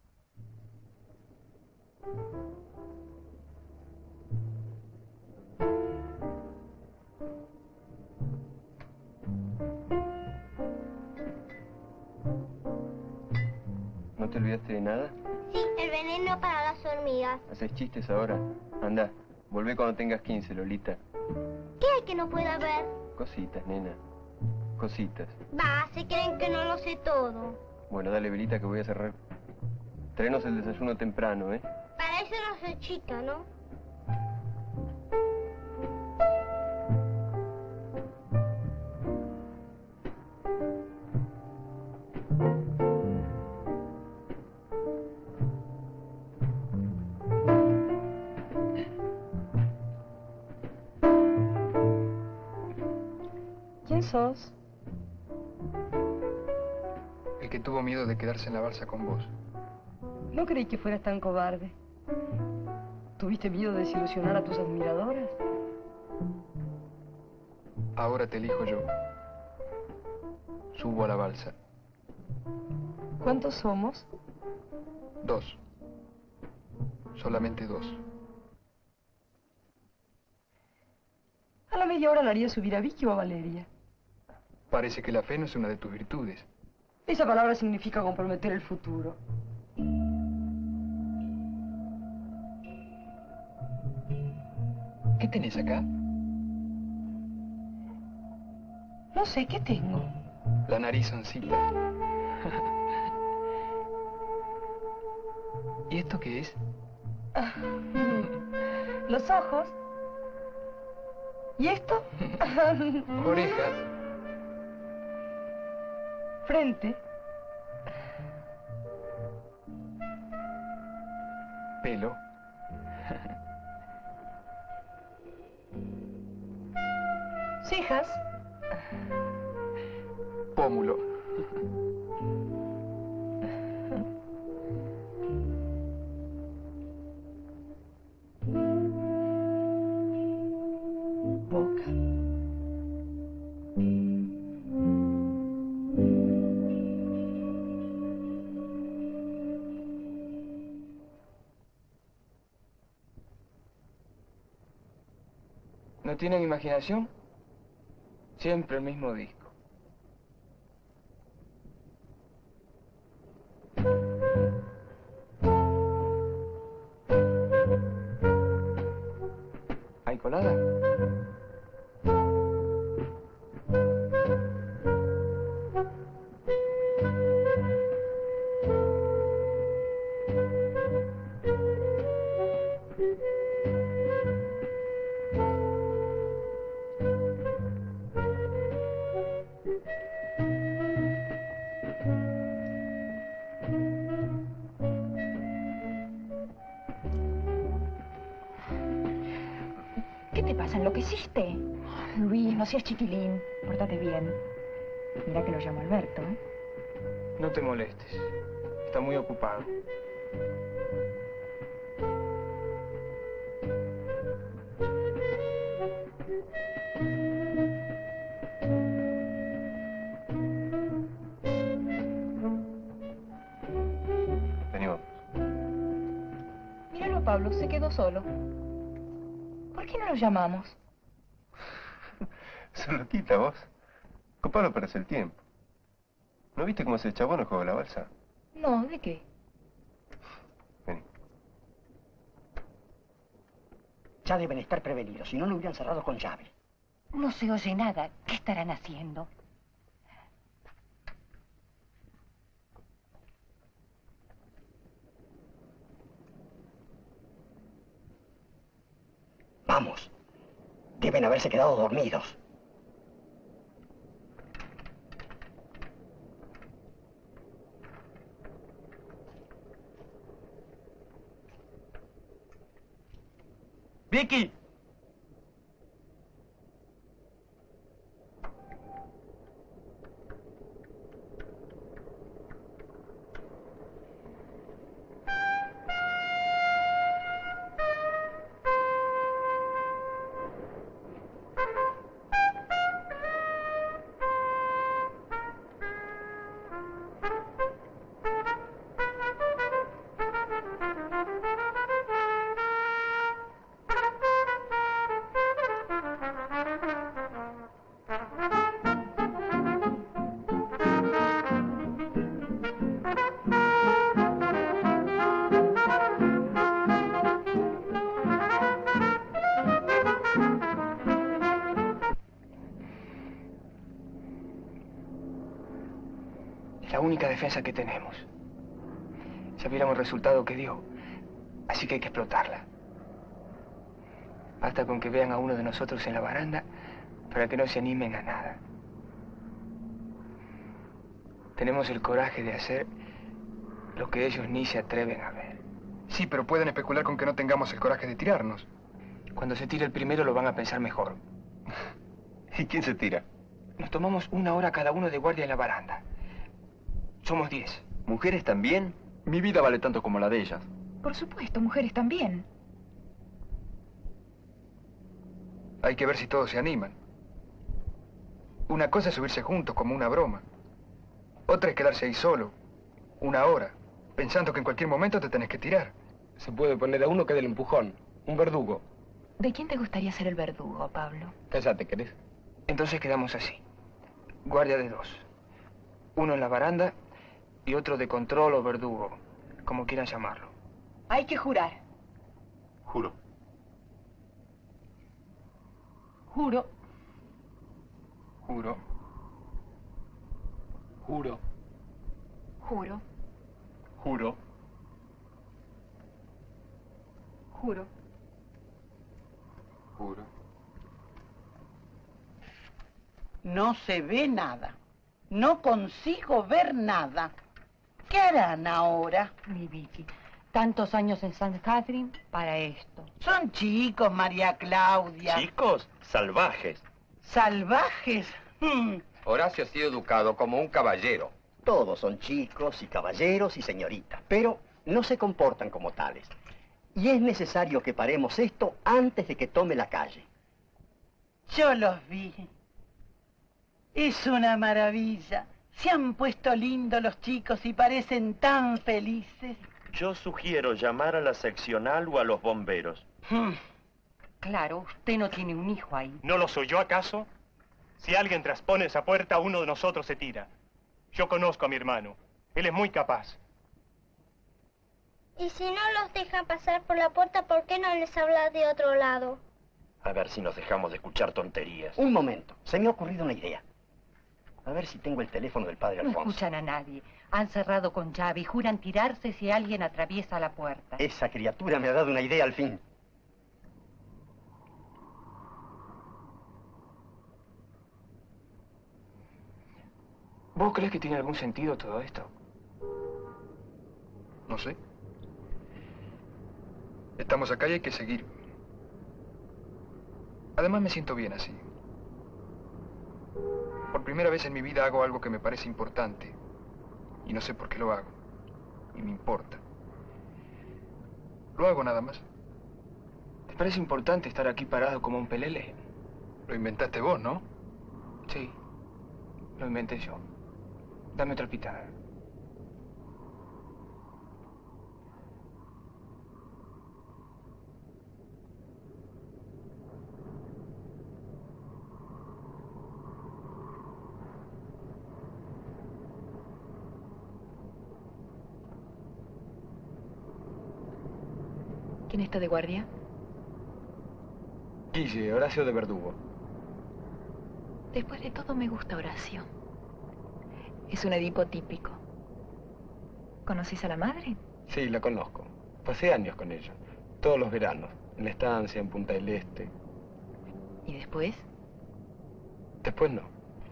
¿No te olvidaste de nada? Sí, el veneno para las hormigas. ¿Haces chistes ahora? Anda, Volvé cuando tengas quince, Lolita. ¿Qué hay que no pueda ver? Cositas, nena. Cositas. Va, se creen que no lo sé todo. Bueno, dale, velita, que voy a cerrar. Traenos el desayuno temprano, ¿eh? Para eso no soy chica, ¿no? ¿Quién sos? El que tuvo miedo de quedarse en la balsa con vos. No creí que fueras tan cobarde. ¿Tuviste miedo de desilusionar a tus admiradoras? Ahora te elijo yo. Subo a la balsa. ¿Cuántos somos? Dos. Solamente dos. A la media hora la haría subir a Vicky o a Valeria. Parece que la fe no es una de tus virtudes. Esa palabra significa comprometer el futuro. ¿Qué tenés acá? No sé, ¿qué tengo? La narizoncita. ¿Y esto qué es? Los ojos. ¿Y esto? Orejas. Frente. Pelo. Cejas. Pómulo. Boca. ¿No tienen imaginación? Siempre el mismo disco. ¿Hay colada? ¿Qué te pasa? ¿Enloqueciste? Luis, no seas chiquilín. Pórtate bien. Mira que lo llamo Alberto, ¿eh? No te molestes. Está muy ocupado. Venimos. Míralo a Pablo, se quedó solo. ¿Por qué no lo llamamos? Solotita, vos. Con Pablo perdés el tiempo. ¿No viste cómo se chabón el juego de la balsa? No, ¿de qué? Vení. Ya deben estar prevenidos, si no, lo hubieran cerrado con llave. No se oye nada. ¿Qué estarán haciendo? Vamos. Deben haberse quedado dormidos. ¡Vicky! la única defensa que tenemos. Ya viéramos el resultado que dio, así que hay que explotarla. Basta con que vean a uno de nosotros en la baranda para que no se animen a nada. Tenemos el coraje de hacer lo que ellos ni se atreven a ver. Sí, pero pueden especular con que no tengamos el coraje de tirarnos. Cuando se tire el primero lo van a pensar mejor. ¿Y quién se tira? Nos tomamos una hora cada uno de guardia en la baranda. Somos diez. ¿Mujeres también? Mi vida vale tanto como la de ellas. Por supuesto, mujeres también. Hay que ver si todos se animan. Una cosa es subirse juntos como una broma. Otra es quedarse ahí solo, una hora, pensando que en cualquier momento te tenés que tirar. Se puede poner a uno que dé el empujón, un verdugo. ¿De quién te gustaría ser el verdugo, Pablo? Cállate, ¿querés? Entonces quedamos así. Guardia de dos. Uno en la baranda y otro de control o verdugo, como quieran llamarlo. Hay que jurar. Juro. Juro. Juro. Juro. Juro. Juro. Juro. Juro. No se ve nada. No consigo ver nada. ¿Qué harán ahora? Mi Vicky, tantos años en San Catherine para esto. Son chicos, María Claudia. Chicos, salvajes. ¿Salvajes? Hmm. Horacio ha sido educado como un caballero. Todos son chicos y caballeros y señoritas, pero no se comportan como tales. Y es necesario que paremos esto antes de que tome la calle. Yo los vi. Es una maravilla. Se han puesto lindos los chicos y parecen tan felices. Yo sugiero llamar a la seccional o a los bomberos. Hmm. Claro, usted no tiene un hijo ahí. ¿No lo soy yo acaso? Si alguien traspone esa puerta, uno de nosotros se tira. Yo conozco a mi hermano. Él es muy capaz. Y si no los dejan pasar por la puerta, ¿por qué no les habla de otro lado? A ver si nos dejamos de escuchar tonterías. Un momento, se me ha ocurrido una idea. A ver si tengo el teléfono del padre No Alfonso. escuchan a nadie. Han cerrado con llave y juran tirarse si alguien atraviesa la puerta. Esa criatura me ha dado una idea al fin. ¿Vos crees que tiene algún sentido todo esto? No sé. Estamos acá y hay que seguir. Además me siento bien así. Por primera vez en mi vida hago algo que me parece importante. Y no sé por qué lo hago. Y me importa. Lo hago nada más. ¿Te parece importante estar aquí parado como un pelele? Lo inventaste vos, ¿no? Sí, lo inventé yo. Dame otra pitada. ¿Quién está de guardia? Guille, Horacio de Verdugo. Después de todo me gusta Horacio. Es un Edipo típico. ¿Conocés a la madre? Sí, la conozco. Pasé años con ella. Todos los veranos. En la estancia, en Punta del Este. ¿Y después? Después no.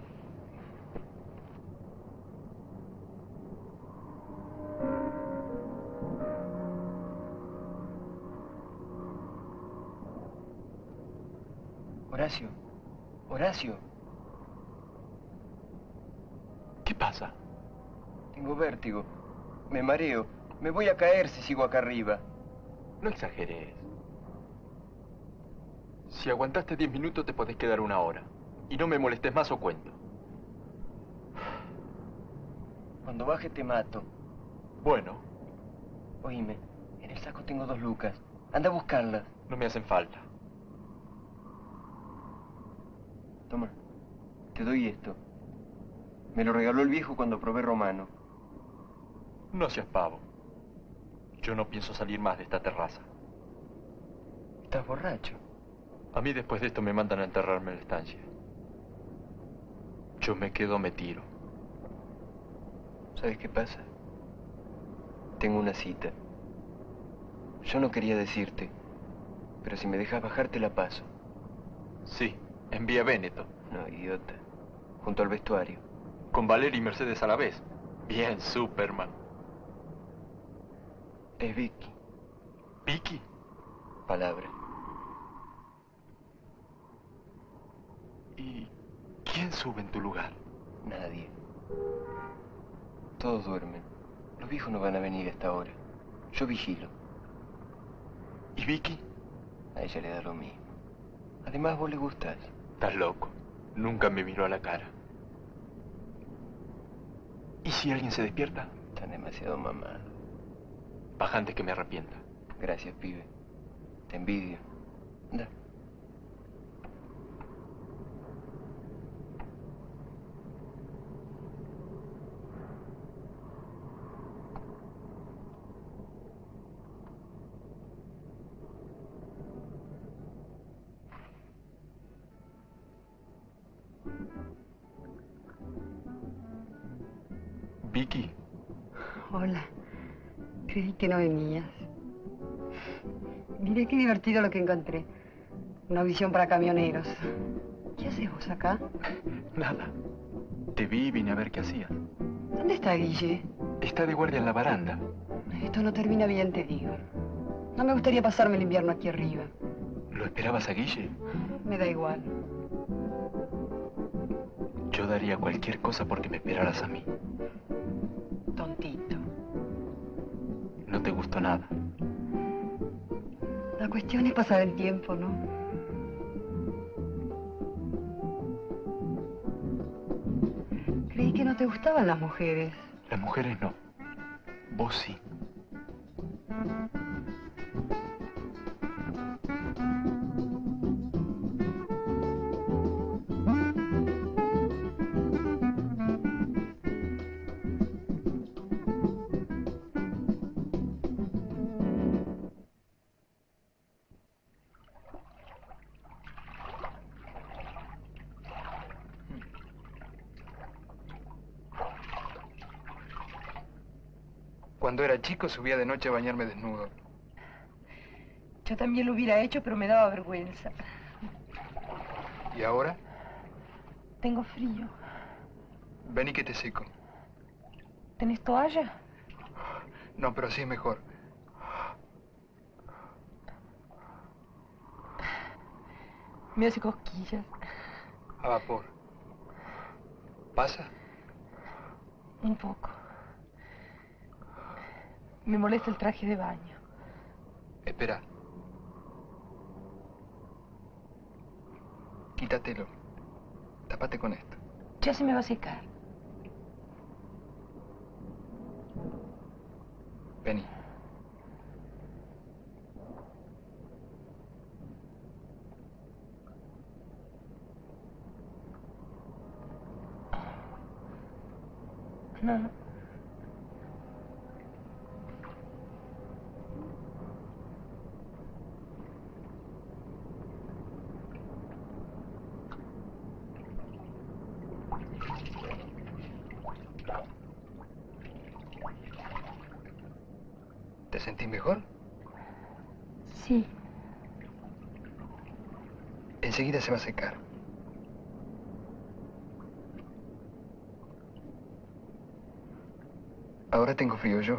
Horacio. Horacio. ¿Qué pasa? Tengo vértigo. Me mareo. Me voy a caer si sigo acá arriba. No exageres. Si aguantaste diez minutos, te podés quedar una hora. Y no me molestes más o cuento. Cuando baje te mato. Bueno. Oíme, en el saco tengo dos lucas. Anda a buscarlas. No me hacen falta. Toma, te doy esto. Me lo regaló el viejo cuando probé romano. No seas pavo. Yo no pienso salir más de esta terraza. ¿Estás borracho? A mí después de esto me mandan a enterrarme en la estancia. Yo me quedo, me tiro. ¿Sabes qué pasa? Tengo una cita. Yo no quería decirte, pero si me dejas bajar te la paso. Sí, en Vía Véneto. No, idiota. Junto al vestuario. Con Valeria y Mercedes a la vez. Bien, Superman. Es Vicky. ¿Vicky? Palabra. ¿Y quién sube en tu lugar? Nadie. Todos duermen. Los viejos no van a venir a esta hora. Yo vigilo. ¿Y Vicky? A ella le da lo mismo. Además, vos le gustás. Estás loco. Nunca me miró a la cara. ¿Y si alguien se despierta? Están demasiado mamados. Baja antes que me arrepienta. Gracias, pibe. Te envidio. Anda. Vicky. Hola. Creí que no venías. Miré qué divertido lo que encontré. Una audición para camioneros. ¿Qué haces vos acá? Nada. Te vi y vine a ver qué hacías. ¿Dónde está Guille? Está de guardia en la baranda. Esto no termina bien, te digo. No me gustaría pasarme el invierno aquí arriba. ¿Lo esperabas a Guille? Me da igual. Yo daría cualquier cosa porque me esperaras a mí. Tontito. No te gustó nada. La cuestión es pasar el tiempo, ¿no? Creí que no te gustaban las mujeres. Las mujeres no. Vos sí. Cuando era chico subía de noche a bañarme desnudo. Yo también lo hubiera hecho, pero me daba vergüenza. ¿Y ahora? Tengo frío. Ven y que te seco. ¿Tenés toalla? No, pero así es mejor. Me hace cosquillas. A vapor. ¿Pasa? Un poco. Me molesta el traje de baño. Espera. Quítatelo. Tápate con esto. Ya se me va a secar. Vení. No. ¿Te sentís mejor? Sí. Enseguida se va a secar. Ahora tengo frío yo.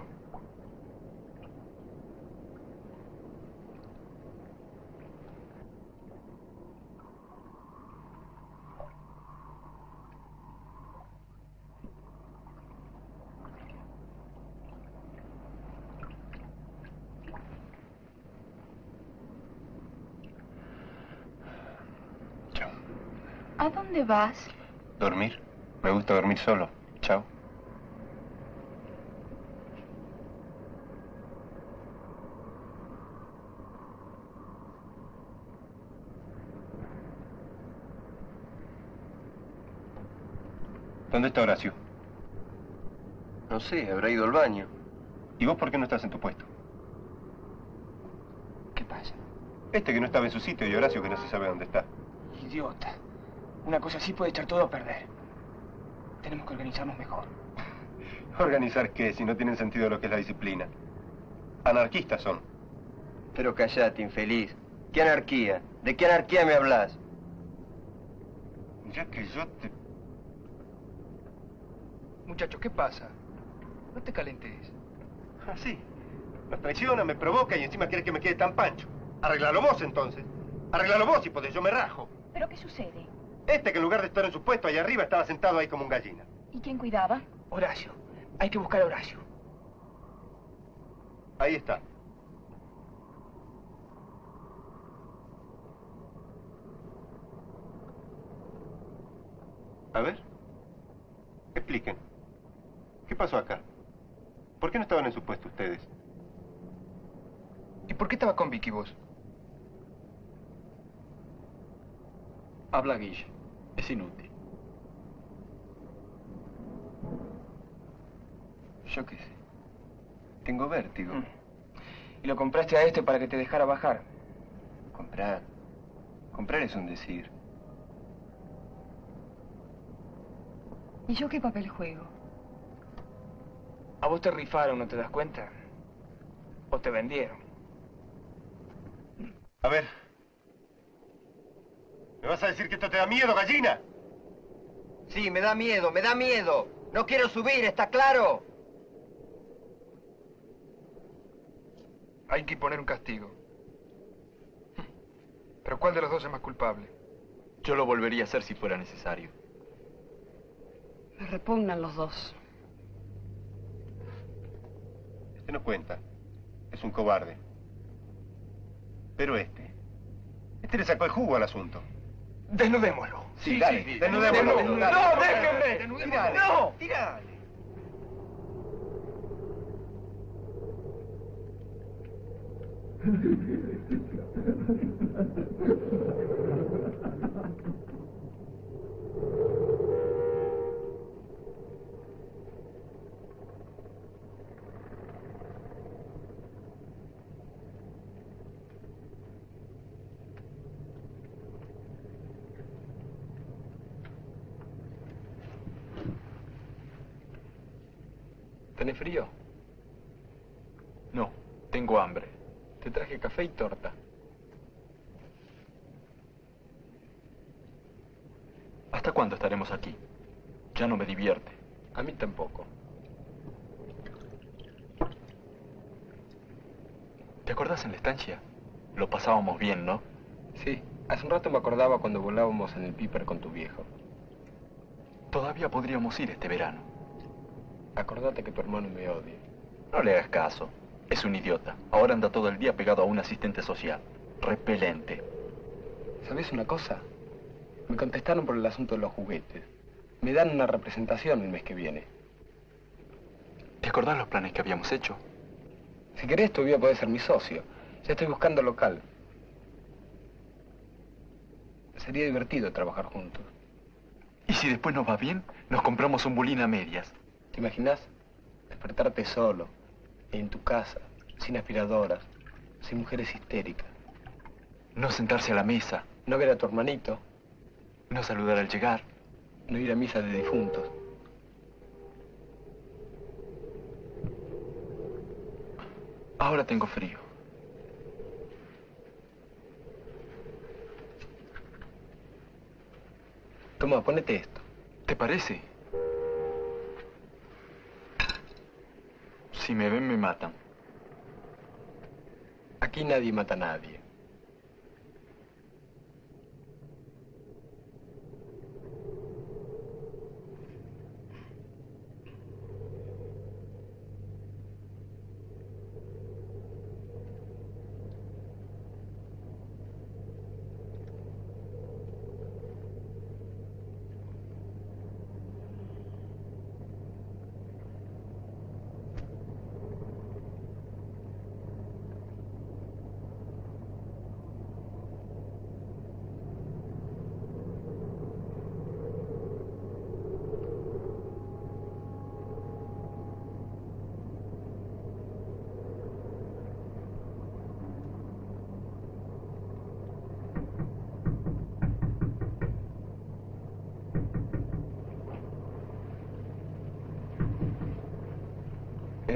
¿A dónde vas? Dormir. Me gusta dormir solo. Chao. ¿Dónde está Horacio? No sé, habrá ido al baño. ¿Y vos por qué no estás en tu puesto? ¿Qué pasa? Este que no estaba en su sitio y Horacio que no se sabe dónde está. Idiota. Una cosa así puede echar todo a perder. Tenemos que organizarnos mejor. ¿Organizar qué si no tienen sentido lo que es la disciplina? Anarquistas son. Pero callate, infeliz. ¿Qué anarquía? ¿De qué anarquía me hablas? Ya que yo te... Muchacho, ¿qué pasa? No te calentes. Ah, sí. Me presiona, me provoca y encima quiere que me quede tan pancho. Arreglalo vos, entonces. Arreglalo vos si podés, yo me rajo. ¿Pero qué sucede? Este que en lugar de estar en su puesto allá arriba estaba sentado ahí como un gallina. ¿Y quién cuidaba? Horacio. Hay que buscar a Horacio. Ahí está. A ver. Expliquen. ¿Qué pasó acá? ¿Por qué no estaban en su puesto ustedes? ¿Y por qué estaba con Vicky vos? Habla Guille. Es inútil. Yo qué sé. Tengo vértigo. Mm. Y lo compraste a este para que te dejara bajar. Comprar. Comprar es un decir. ¿Y yo qué papel juego? A vos te rifaron, ¿no te das cuenta? O te vendieron. A ver. ¿Me vas a decir que esto te da miedo, gallina? Sí, me da miedo, me da miedo. No quiero subir, ¿está claro? Hay que imponer un castigo. Pero ¿cuál de los dos es más culpable? Yo lo volvería a hacer si fuera necesario. Me repugnan los dos. Este no cuenta. Es un cobarde. Pero este... Este le sacó el jugo al asunto. Desnudémoslo. Sí, sí dale. Sí, desnudémoslo. Desnudémoslo. Dale, No, dale, déjenme. Desnudémoslo. No. Tirale. ¿Tenés frío? No, tengo hambre. Te traje café y torta. ¿Hasta cuándo estaremos aquí? Ya no me divierte. A mí tampoco. ¿Te acordás en la estancia? Lo pasábamos bien, ¿no? Sí, hace un rato me acordaba cuando volábamos en el Piper con tu viejo. Todavía podríamos ir este verano. Acordate que tu hermano me odia. No le hagas caso. Es un idiota. Ahora anda todo el día pegado a un asistente social. Repelente. ¿Sabes una cosa? Me contestaron por el asunto de los juguetes. Me dan una representación el mes que viene. ¿Te acordás los planes que habíamos hecho? Si querés, todavía podés ser mi socio. Ya estoy buscando local. Sería divertido trabajar juntos. ¿Y si después nos va bien, nos compramos un bulín a medias? ¿Te imaginas? Despertarte solo, en tu casa, sin aspiradoras, sin mujeres histéricas. No sentarse a la mesa. No ver a tu hermanito. No saludar al llegar. No ir a misa de difuntos. Ahora tengo frío. Toma, ponete esto. ¿Te parece? Si me ven, me matan. Aquí nadie mata a nadie.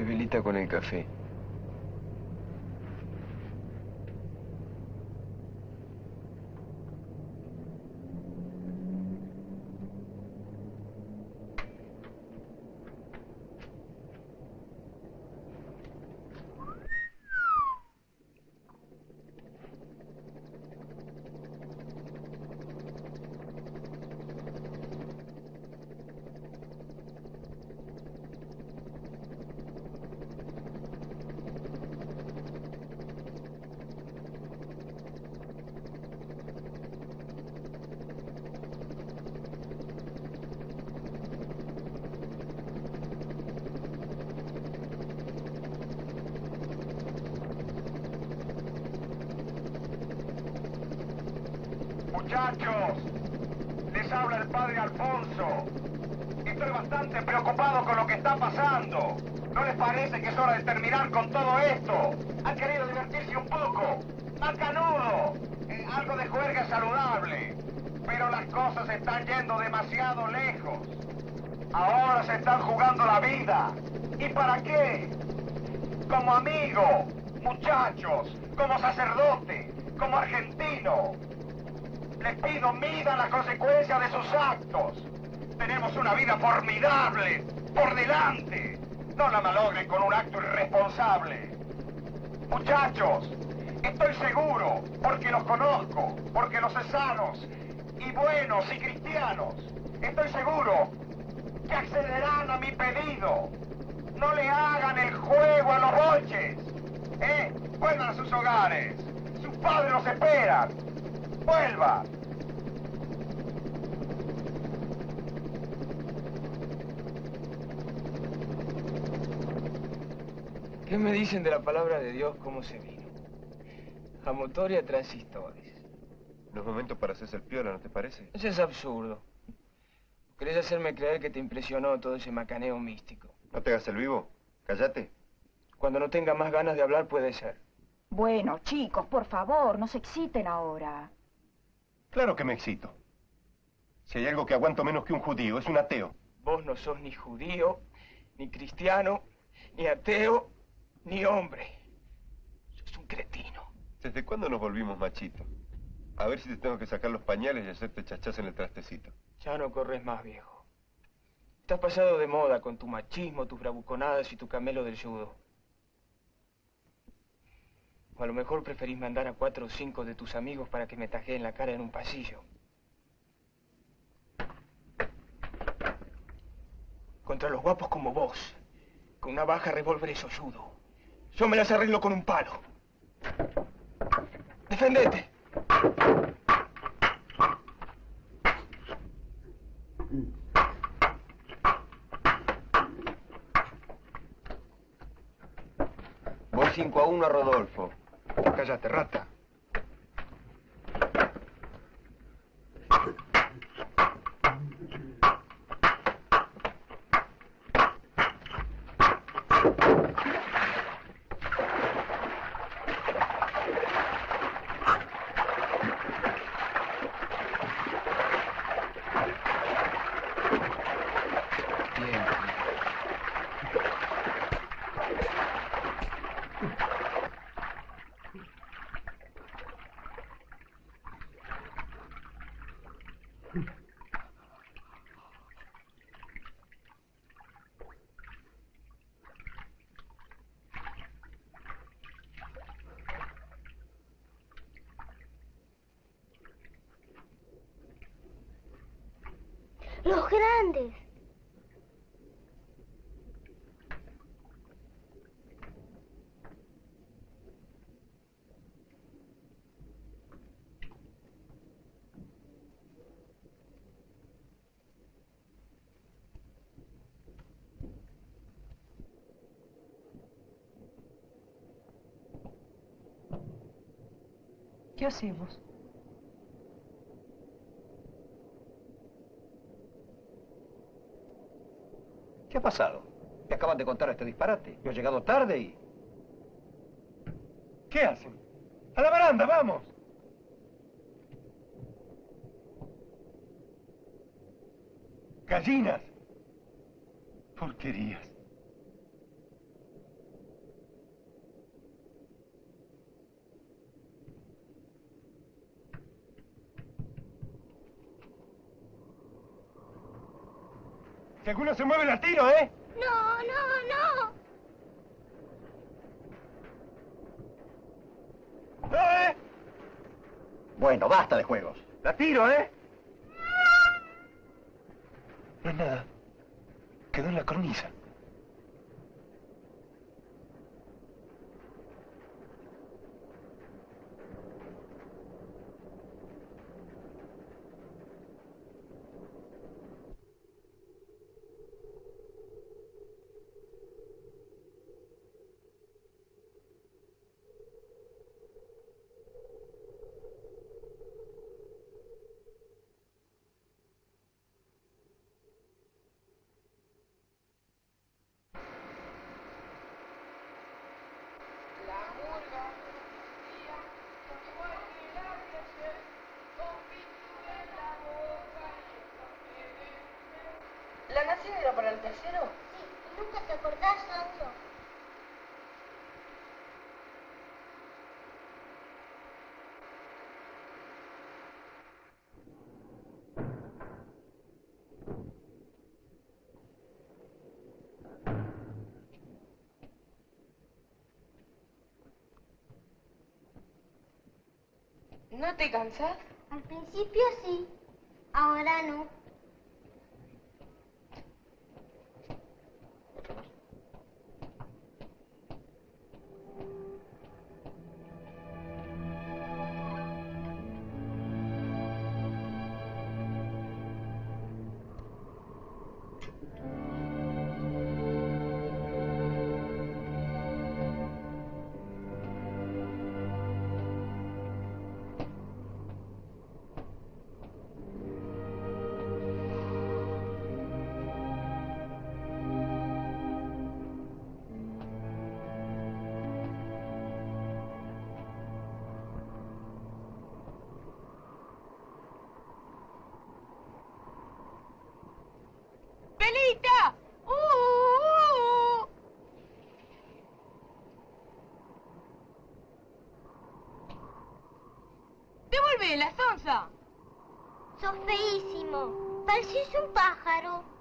velita con el café. Muchachos, les habla el padre Alfonso. Estoy bastante preocupado con lo que está pasando. ¿No les parece que es hora de terminar con todo esto? Han querido divertirse un poco. Macanudo. Eh, algo de juerga saludable. Pero las cosas están yendo demasiado lejos. Ahora se están jugando la vida. ¿Y para qué? Como amigo, muchachos, como sacerdote, como argentino. Les pido midan las consecuencias de sus actos. Tenemos una vida formidable por delante. No la malogren con un acto irresponsable. Muchachos, estoy seguro, porque los conozco, porque los sé sanos y buenos y cristianos, estoy seguro que accederán a mi pedido. No le hagan el juego a los boches. ¿Eh? Vuelvan a sus hogares. Sus padres los esperan. ¡Vuelva! ¿Qué me dicen de la palabra de Dios cómo se vino? A motor y a transistores. No es momento para hacerse el piola, ¿no te parece? Eso es absurdo. ¿Querés hacerme creer que te impresionó todo ese macaneo místico? No te hagas el vivo. Cállate. Cuando no tenga más ganas de hablar puede ser. Bueno, chicos, por favor, no se exciten ahora. Claro que me excito. Si hay algo que aguanto menos que un judío, es un ateo. Vos no sos ni judío, ni cristiano, ni ateo, ni hombre. Sos un cretino. ¿Desde cuándo nos volvimos machitos? A ver si te tengo que sacar los pañales y hacerte chachazo en el trastecito. Ya no corres más, viejo. Estás pasado de moda con tu machismo, tus bravuconadas y tu camelo del judo. O a lo mejor preferís mandar a cuatro o cinco de tus amigos para que me tajeen la cara en un pasillo. Contra los guapos como vos, con una baja revólver y solludo, yo me las arreglo con un palo. ¡Defendete! Voy cinco a uno a Rodolfo. Cállate, rata. Los grandes. ¿Qué hacemos? ¿Qué ha pasado? Me acaban de contar este disparate. Yo he llegado tarde y... ¿Qué hacen? ¡A la baranda, vamos! Gallinas. Porquerías. Si alguno se mueve, la tiro, ¿eh? No, no, no. ¡No, eh! Bueno, basta de juegos. La tiro, ¿eh? No es nada. Quedó en la cornisa. ¿La canción era para el tercero? Sí, nunca te acordás, Sonso. ¿No te cansás? Al principio sí, ahora no. ¡Pelita! ¡Uh, uh, uh! ¡Devuelve la sonza! Sos feísimo. Pareces un pájaro.